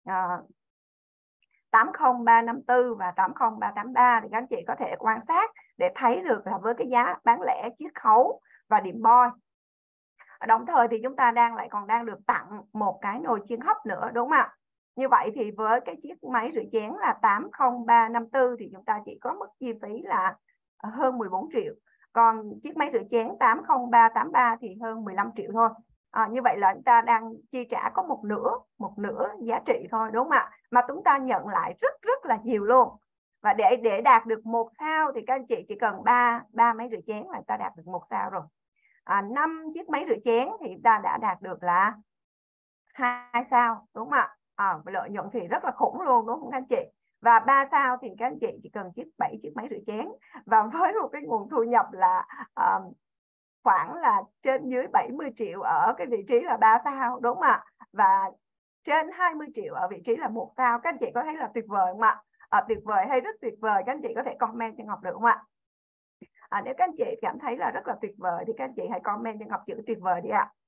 80354 và 80383, thì các anh chị có thể quan sát để thấy được là với cái giá bán lẻ, chiết khấu và điểm boy. Đồng thời thì chúng ta còn đang được tặng một cái nồi chiên hấp nữa, đúng không ạ? Như vậy thì với cái chiếc máy rửa chén là 80354 thì chúng ta chỉ có mức chi phí là hơn 14 triệu. Còn chiếc máy rửa chén 80383 thì hơn 15 triệu thôi. Như vậy là chúng ta đang chi trả có một nửa giá trị thôi, đúng không ạ? Mà chúng ta nhận lại rất là nhiều luôn. Và để đạt được 1 sao thì các anh chị chỉ cần 3 máy rửa chén là ta đạt được 1 sao rồi. 5 chiếc máy rửa chén thì ta đã đạt được là 2 sao, đúng không ạ? Lợi nhuận thì rất là khủng luôn, đúng không các anh chị? Và 3 sao thì các anh chị chỉ cần 7 chiếc máy rửa chén, và với một cái nguồn thu nhập là khoảng là trên dưới 70 triệu ở cái vị trí là 3 sao, đúng không ạ? Và trên 20 triệu ở vị trí là 1 sao. Các anh chị có thấy là tuyệt vời không ạ? Tuyệt vời hay rất tuyệt vời, các anh chị có thể comment cho Ngọc được không ạ? Nếu các anh chị cảm thấy là rất là tuyệt vời thì các anh chị hãy comment cho Ngọc chữ tuyệt vời đi ạ.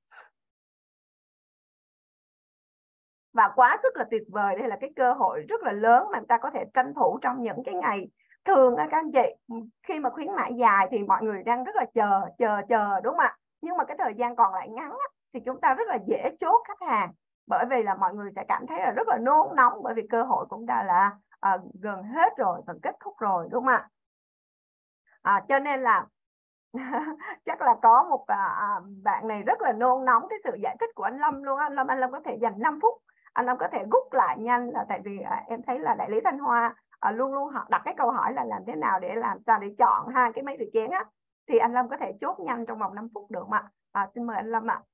Và quá sức là tuyệt vời, đây là cái cơ hội rất là lớn mà người ta có thể tranh thủ trong những cái ngày thường các anh chị. Khi mà khuyến mãi dài thì mọi người đang rất là chờ, đúng không ạ? Nhưng mà cái thời gian còn lại ngắn thì chúng ta rất là dễ chốt khách hàng. bởi vì là mọi người sẽ cảm thấy là rất là nôn nóng, bởi vì cơ hội cũng đã là gần hết rồi, gần kết thúc rồi, đúng không ạ? Cho nên là chắc là có một bạn này rất là nôn nóng cái sự giải thích của anh Lâm luôn. Anh Lâm có thể dành 5 phút, anh Lâm có thể rút lại nhanh, là tại vì em thấy là đại lý Thanh Hoa luôn luôn họ đặt cái câu hỏi là làm thế nào để làm sao để chọn hai cái máy rửa chén á, thì anh Lâm có thể chốt nhanh trong vòng 5 phút được không ạ? Xin mời anh Lâm ạ.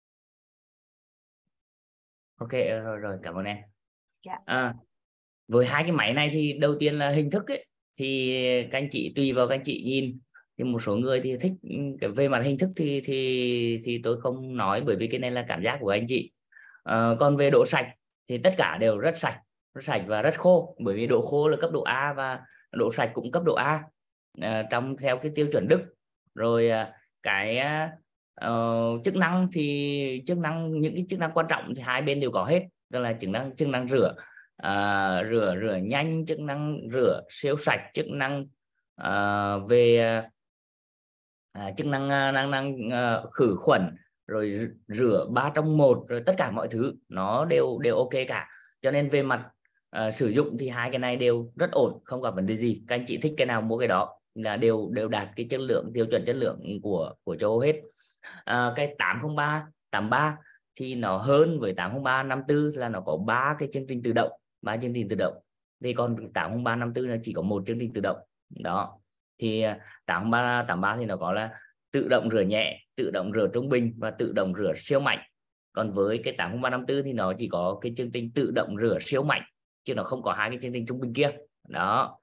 Ok, rồi cảm ơn em. Dạ. Với hai cái máy này thì đầu tiên là hình thức ấy, thì các anh chị tùy vào các anh chị nhìn, thì một số người thì thích về mặt hình thức thì tôi không nói, bởi vì cái này là cảm giác của anh chị. Còn về độ sạch thì tất cả đều rất sạch và rất khô, bởi vì độ khô là cấp độ A và độ sạch cũng cấp độ A trong theo cái tiêu chuẩn Đức. Rồi cái chức năng thì những cái chức năng quan trọng thì hai bên đều có hết, tức là chức năng rửa, rửa nhanh, chức năng rửa siêu sạch, chức năng về chức năng khử khuẩn, rồi rửa 3 trong 1, rồi tất cả mọi thứ nó đều ok cả. Cho nên về mặt sử dụng thì hai cái này đều rất ổn, không có vấn đề gì. Các anh chị thích cái nào mua cái đó, là đều đạt cái chất lượng, tiêu chuẩn chất lượng của châu Âu hết. Cái 803 83 thì nó hơn với 803 54 là nó có 3 cái chương trình tự động, 3 chương trình tự động. Thì còn 803 54 là chỉ có 1 chương trình tự động. Đó. Thì 803 83 thì nó có là tự động rửa nhẹ, tự động rửa trung bình và tự động rửa siêu mạnh. Còn với cái 803 54 thì nó chỉ có cái chương trình tự động rửa siêu mạnh, chứ nó không có hai cái chương trình trung bình kia. Đó.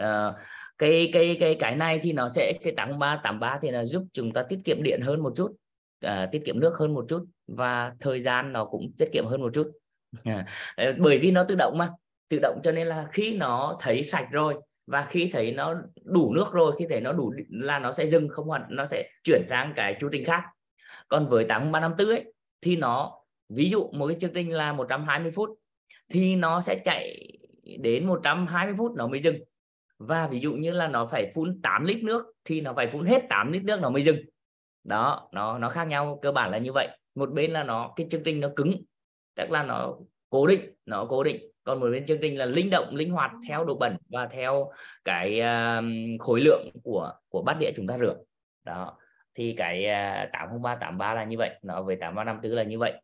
Cái này thì nó sẽ, cái 803 83 thì là giúp chúng ta tiết kiệm điện hơn một chút, tiết kiệm nước hơn một chút, và thời gian nó cũng tiết kiệm hơn một chút. Bởi vì nó tự động mà, tự động cho nên là khi nó thấy sạch rồi và khi thấy nó đủ nước rồi, khi thấy nó đủ là nó sẽ dừng, không hoạt, nó sẽ chuyển sang cái chu trình khác. Còn với 8354 ấy thì nó, ví dụ một cái chương trình là 120 phút thì nó sẽ chạy đến 120 phút nó mới dừng. Và ví dụ như là nó phải phun 8 lít nước thì nó phải phun hết 8 lít nước nó mới dừng. Đó, nó khác nhau, cơ bản là như vậy. Một bên là nó cái chương trình nó cứng, tức là nó cố định, còn một bên chương trình là linh động, linh hoạt theo độ bẩn và theo cái khối lượng của bát đĩa chúng ta rửa. Đó, thì cái 803 83 là như vậy, nó với 8354 là như vậy.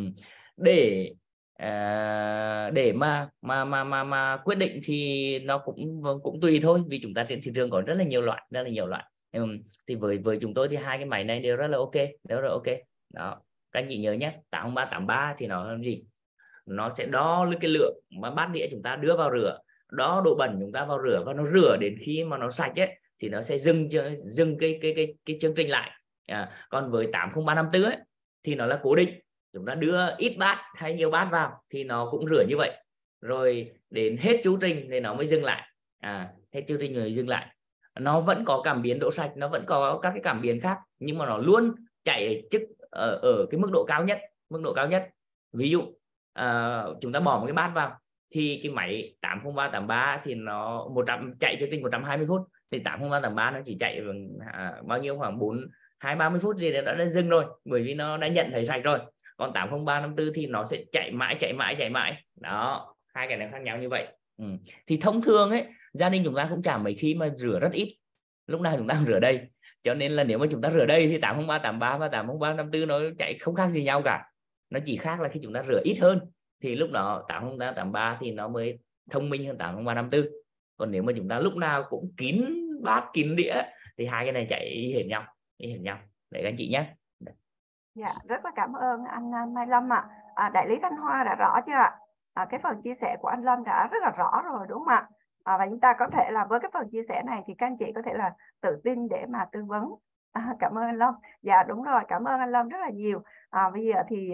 Để mà quyết định thì nó cũng tùy thôi, vì chúng ta trên thị trường có rất là nhiều loại. Thì với chúng tôi thì hai cái máy này đều rất là ok, Đó, các anh chị nhớ nhé, 803 83 thì nó làm gì, nó sẽ đo cái lượng mà bát đĩa chúng ta đưa vào rửa, đo độ bẩn chúng ta vào rửa, và nó rửa đến khi mà nó sạch ấy thì nó sẽ dừng cái chương trình lại. Còn với 80354 ấy thì nó là cố định, chúng ta đưa ít bát hay nhiều bát vào thì nó cũng rửa như vậy, rồi đến hết chu trình thì nó mới dừng lại. Hết chu trình rồi dừng lại. Nó vẫn có cảm biến độ sạch, nó vẫn có các cái cảm biến khác, nhưng mà nó luôn chạy ở cái mức độ cao nhất. Ví dụ chúng ta bỏ một cái bát vào thì cái máy 803 83 thì nó chạy chương trình 120 phút, thì 803 83 nó chỉ chạy bao nhiêu, khoảng 20-30 phút gì đó đã dừng rồi, bởi vì nó đã nhận thấy sạch rồi. Còn 803 54 thì nó sẽ chạy mãi. Đó, hai cái này khác nhau như vậy. Thì thông thường ấy, gia đình chúng ta cũng chả mấy khi mà rửa rất ít, lúc nào chúng ta rửa đây, cho nên là nếu mà chúng ta rửa đây thì 803 83 và 803 54 nó chạy không khác gì nhau cả. Nó chỉ khác là khi chúng ta rửa ít hơn thì lúc đó 803 83 thì nó mới thông minh hơn 803 54. Còn nếu mà chúng ta lúc nào cũng kín bát kín đĩa thì hai cái này chạy y hệt nhau. Để các anh chị nhé. Dạ, rất là cảm ơn anh Mai Lâm ạ. Đại lý Thanh Hoa đã rõ chưa ạ? Cái phần chia sẻ của anh Lâm đã rất là rõ rồi, đúng không ạ? Và chúng ta có thể là với cái phần chia sẻ này thì các anh chị có thể là tự tin để mà tư vấn. Cảm ơn anh Lâm. Dạ đúng rồi, cảm ơn anh Lâm rất là nhiều. Bây giờ thì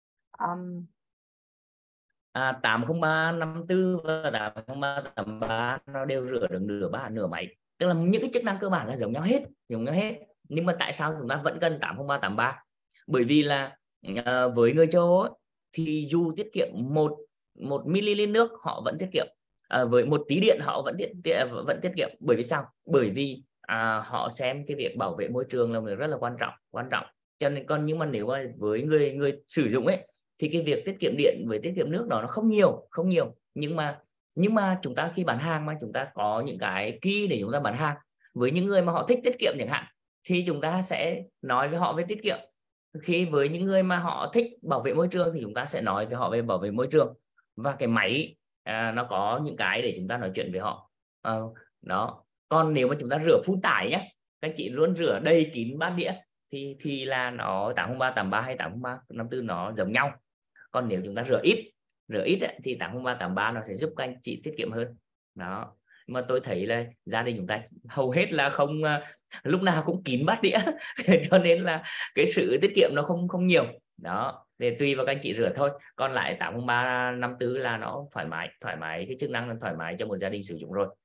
803 54 và 803 83 nó đều rửa được nửa máy, tức là những cái chức năng cơ bản là giống nhau hết. Nhưng mà tại sao chúng ta vẫn cần 803 83? Bởi vì là với người châu Âu thì dù tiết kiệm 1 ml nước họ vẫn tiết kiệm, với 1 tí điện họ vẫn tiết kiệm. Bởi vì sao? Bởi vì họ xem cái việc bảo vệ môi trường là một rất là quan trọng. Cho nên nhưng mà nếu mà với người sử dụng ấy thì cái việc tiết kiệm điện với tiết kiệm nước đó nó không nhiều, nhưng mà chúng ta khi bán hàng mà chúng ta có những cái key để chúng ta bán hàng với những người mà họ thích tiết kiệm chẳng hạn, thì chúng ta sẽ nói với họ về tiết kiệm. Khi với những người mà họ thích bảo vệ môi trường thì chúng ta sẽ nói với họ về bảo vệ môi trường, và cái máy nó có những cái để chúng ta nói chuyện với họ. Đó. Còn nếu mà chúng ta rửa phun tải nhé, các chị luôn rửa đầy kín bát đĩa thì là nó 803, 83 hay 803, 54 nó giống nhau. Còn nếu chúng ta rửa ít ấy, thì 803, 83 nó sẽ giúp các anh chị tiết kiệm hơn. Đó. Mà tôi thấy là gia đình chúng ta hầu hết là không lúc nào cũng kín bát đĩa cho nên là cái sự tiết kiệm nó không nhiều. Đó, để tùy vào các anh chị rửa thôi. Còn lại 803, 54 là nó thoải mái, cái chức năng nó thoải mái cho một gia đình sử dụng rồi.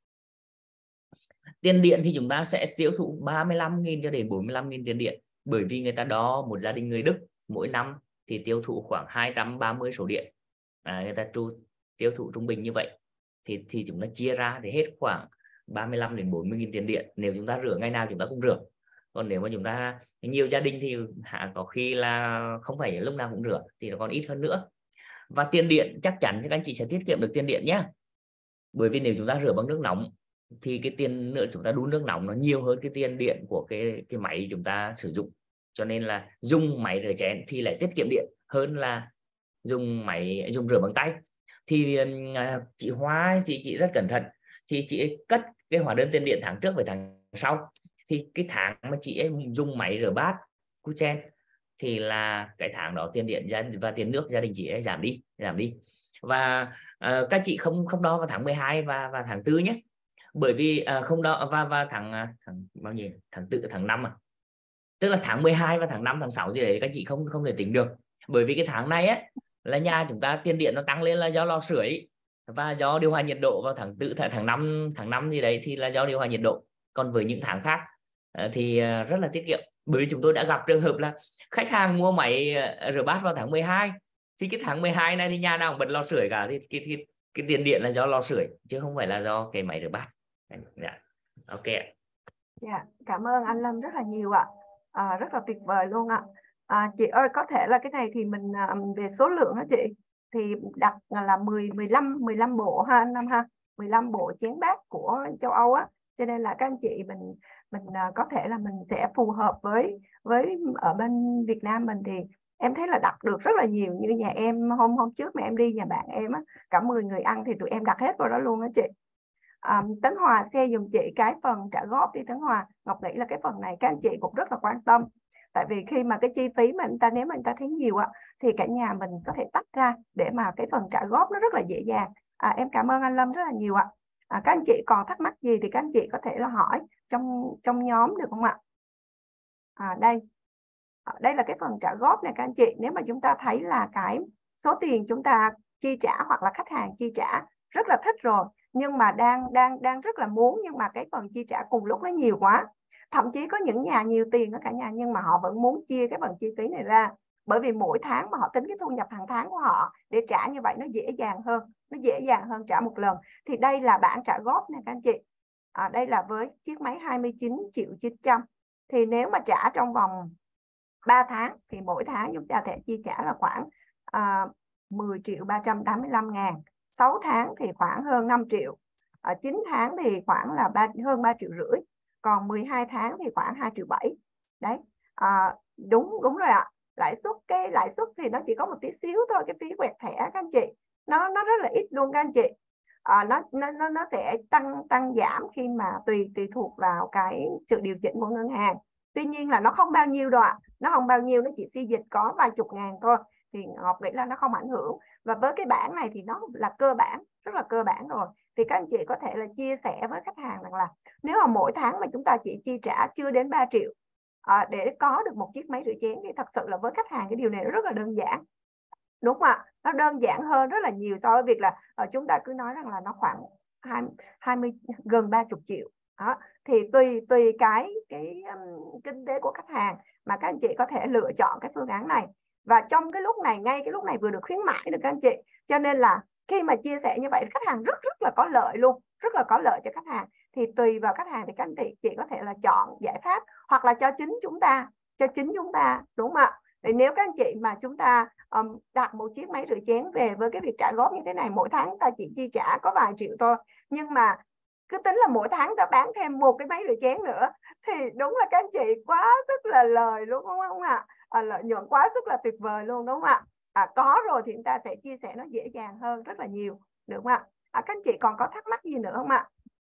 Tiền điện thì chúng ta sẽ tiêu thụ 35.000 cho đến 45.000 tiền điện, bởi vì người ta đo một gia đình người Đức mỗi năm thì tiêu thụ khoảng 230 số điện. Người ta tiêu thụ trung bình như vậy thì chúng ta chia ra thì hết khoảng 35 đến 40.000 tiền điện nếu chúng ta rửa ngày nào chúng ta cũng rửa. Còn nếu mà chúng ta nhiều gia đình thì có khi là không phải lúc nào cũng rửa thì nó còn ít hơn nữa. Và tiền điện chắc chắn các anh chị sẽ tiết kiệm được tiền điện nhé, bởi vì nếu chúng ta rửa bằng nước nóng thì cái tiền nữa chúng ta đun nước nóng nó nhiều hơn cái tiền điện của cái máy chúng ta sử dụng. Cho nên là dùng máy rửa chén thì lại tiết kiệm điện hơn là dùng rửa bằng tay. Thì chị Hoa chị rất cẩn thận, chị cất cái hóa đơn tiền điện tháng trước với tháng sau, thì cái tháng mà chị ấy dùng máy rửa bát Kuchen thì là cái tháng đó tiền điện và tiền nước gia đình chị ấy giảm đi. Và các chị không đo vào tháng 12 và tháng 4 nhé, bởi vì không đo và tháng bao nhiêu, tháng 5 tức là tháng 12 và tháng 5 tháng 6 gì đấy các chị không thể tính được, bởi vì cái tháng này ấy là nhà chúng ta tiền điện nó tăng lên là do lò sưởi và do điều hòa nhiệt độ vào tháng 5 gì đấy thì là do điều hòa nhiệt độ. Còn với những tháng khác thì rất là tiết kiệm, bởi vì chúng tôi đã gặp trường hợp là khách hàng mua máy rửa bát vào tháng 12 thì cái tháng 12 này thì nhà nào cũng bật lò sưởi cả, thì cái tiền điện là do lò sưởi chứ không phải là do cái máy rửa bát. Dạ. Ok. Dạ, cảm ơn anh Lâm rất là nhiều ạ. Rất là tuyệt vời luôn ạ. Chị ơi, có thể là cái này thì mình về số lượng hả chị, thì đặt là 15 bộ ha anh Lâm ha, 15 bộ chén bát của châu Âu á, cho nên là các anh chị mình có thể là mình sẽ phù hợp với ở bên Việt Nam mình, thì em thấy là đặt được rất là nhiều. Như nhà em hôm trước mà em đi nhà bạn em á, cả 10 người ăn thì tụi em đặt hết vào đó luôn á chị. Tấn Hòa share dùm chị cái phần trả góp đi Tấn Hòa. Ngọc nghĩ là cái phần này các anh chị cũng rất là quan tâm, tại vì khi mà cái chi phí mà nếu mà người ta thấy nhiều á thì cả nhà mình có thể tách ra để mà cái phần trả góp nó rất là dễ dàng. Em cảm ơn anh Lâm rất là nhiều ạ. Các anh chị còn thắc mắc gì thì các anh chị có thể là hỏi trong nhóm được không ạ? Đây là cái phần trả góp này các anh chị. Nếu mà chúng ta thấy là cái số tiền chúng ta chi trả hoặc là khách hàng chi trả rất là thích rồi, nhưng mà đang rất là muốn, nhưng mà cái phần chi trả cùng lúc nó nhiều quá. Thậm chí có những nhà nhiều tiền đó cả nhà, nhưng mà họ vẫn muốn chia cái phần chi phí này ra, bởi vì mỗi tháng mà họ tính cái thu nhập hàng tháng của họ để trả như vậy nó dễ dàng hơn trả một lần. Thì đây là bảng trả góp nè các anh chị. Đây là với chiếc máy 29.900.000. thì nếu mà trả trong vòng 3 tháng thì mỗi tháng chúng ta sẽ chi trả là khoảng 10.385.000. 6 tháng thì khoảng hơn 5 triệu. 9 tháng thì khoảng là hơn 3,5 triệu. Còn 12 tháng thì khoảng 2,7 triệu. Đấy. Đúng rồi ạ. Lãi suất thì nó chỉ có một tí xíu thôi, cái phí quẹt thẻ các anh chị. Nó rất là ít luôn các anh chị. Nó sẽ tăng giảm khi mà tùy thuộc vào cái sự điều chỉnh của ngân hàng. Tuy nhiên là nó không bao nhiêu đâu ạ. Nó không bao nhiêu, nó chỉ xi dịch có vài chục ngàn thôi. Thì Ngọc nghĩ là nó không ảnh hưởng. Và với cái bảng này thì nó là cơ bản, rất là cơ bản rồi. Thì các anh chị có thể là chia sẻ với khách hàng rằng là nếu mà mỗi tháng mà chúng ta chỉ chi trả chưa đến 3 triệu để có được một chiếc máy rửa chén, thì thật sự là với khách hàng cái điều này nó rất là đơn giản. Đúng không ạ? Nó đơn giản hơn rất là nhiều so với việc là chúng ta cứ nói rằng là nó khoảng 20 gần 30 triệu. Đó. Thì tùy cái kinh tế của khách hàng mà các anh chị có thể lựa chọn cái phương án này. Và trong cái lúc này, ngay cái lúc này vừa được khuyến mãi được các anh chị. Cho nên là khi mà chia sẻ như vậy, khách hàng rất là có lợi luôn, rất là có lợi cho khách hàng. Thì tùy vào khách hàng thì các anh chị có thể là chọn giải pháp, hoặc là cho chính chúng ta, đúng không ạ? Thì nếu các anh chị mà chúng ta đặt một chiếc máy rửa chén về với cái việc trả góp như thế này, mỗi tháng ta chỉ chi trả có vài triệu thôi, nhưng mà cứ tính là mỗi tháng ta bán thêm một cái máy rửa chén nữa thì đúng là các anh chị quá sức là lời luôn, đúng không ạ? Lợi nhuận quá sức là tuyệt vời luôn, đúng không ạ? Có rồi thì chúng ta sẽ chia sẻ nó dễ dàng hơn rất là nhiều, được không ạ? Các anh chị còn có thắc mắc gì nữa không ạ?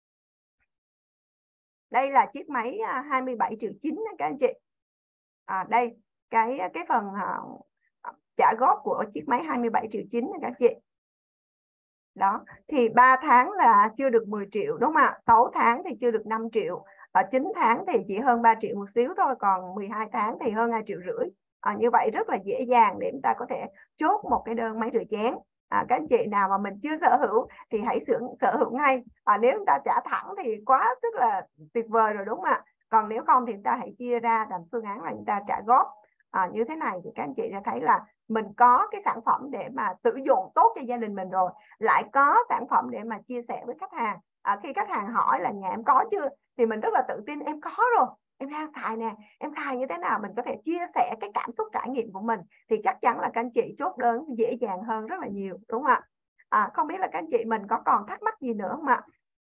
Đây là chiếc máy 27,9 triệu các anh chị. Đây cái phần trả góp của chiếc máy 27,9 triệu các anh chị. Đó, thì 3 tháng là chưa được 10 triệu đúng không ạ? 6 tháng thì chưa được 5 triệu. 9 tháng thì chỉ hơn 3 triệu một xíu thôi, còn 12 tháng thì hơn 2,5 triệu. Như vậy rất là dễ dàng để chúng ta có thể chốt một cái đơn máy rửa chén. Các anh chị nào mà mình chưa sở hữu thì hãy sở hữu ngay. Nếu chúng ta trả thẳng thì quá sức là tuyệt vời rồi, đúng không ạ? Còn nếu không thì chúng ta hãy chia ra làm phương án là chúng ta trả góp như thế này, thì các anh chị sẽ thấy là mình có cái sản phẩm để mà sử dụng tốt cho gia đình mình rồi, lại có sản phẩm để mà chia sẻ với khách hàng. Khi khách hàng hỏi là nhà em có chưa, thì mình rất là tự tin em có rồi, em đang xài nè, em xài như thế nào, mình có thể chia sẻ cái cảm xúc trải nghiệm của mình, thì chắc chắn là các anh chị chốt đơn dễ dàng hơn rất là nhiều, đúng không ạ? Không biết là các anh chị mình có còn thắc mắc gì nữa không ạ?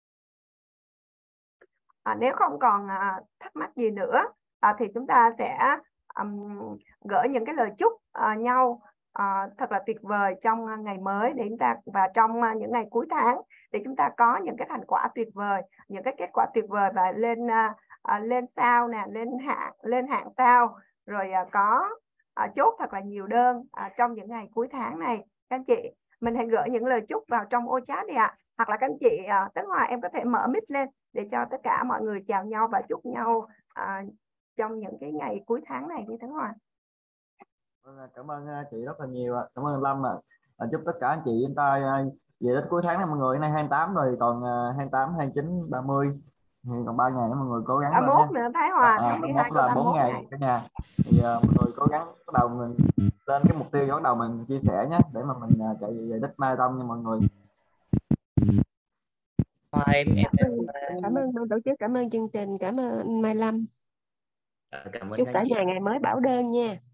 Nếu không còn thắc mắc gì nữa thì chúng ta sẽ gửi những cái lời chúc nhau thật là tuyệt vời trong ngày mới để chúng ta, và trong những ngày cuối tháng để chúng ta có những cái thành quả tuyệt vời, những cái kết quả tuyệt vời, và lên sao nè, lên hạng sao, rồi có chốt thật là nhiều đơn trong những ngày cuối tháng này. Các anh chị mình hãy gửi những lời chúc vào trong ô chat đi ạ. Hoặc là các anh chị Tấn Hòa em có thể mở mic lên để cho tất cả mọi người chào nhau và chúc nhau trong những cái ngày cuối tháng này đi Tấn Hòa. Cảm ơn chị rất là nhiều. Cảm ơn Lâm chúc tất cả anh chị chúng ta về đến cuối tháng này mọi người. Nay 28 rồi, còn 28, 29, 30 thì còn 3 ngày nữa mọi người cố gắng 31 nữa Thái Hòa, 31 là 4 ngày cả nhà. Thì mọi người cố gắng bắt đầu mình lên cái mục tiêu, bắt đầu mình chia sẻ nhé, để mà mình chạy về đích marathon nha mọi người. Cảm ơn ban tổ chức, cảm ơn chương trình, cảm ơn anh Mai Lâm. Cảm ơn Chúc cả chị. nhà ngày mới bảo đơn nha.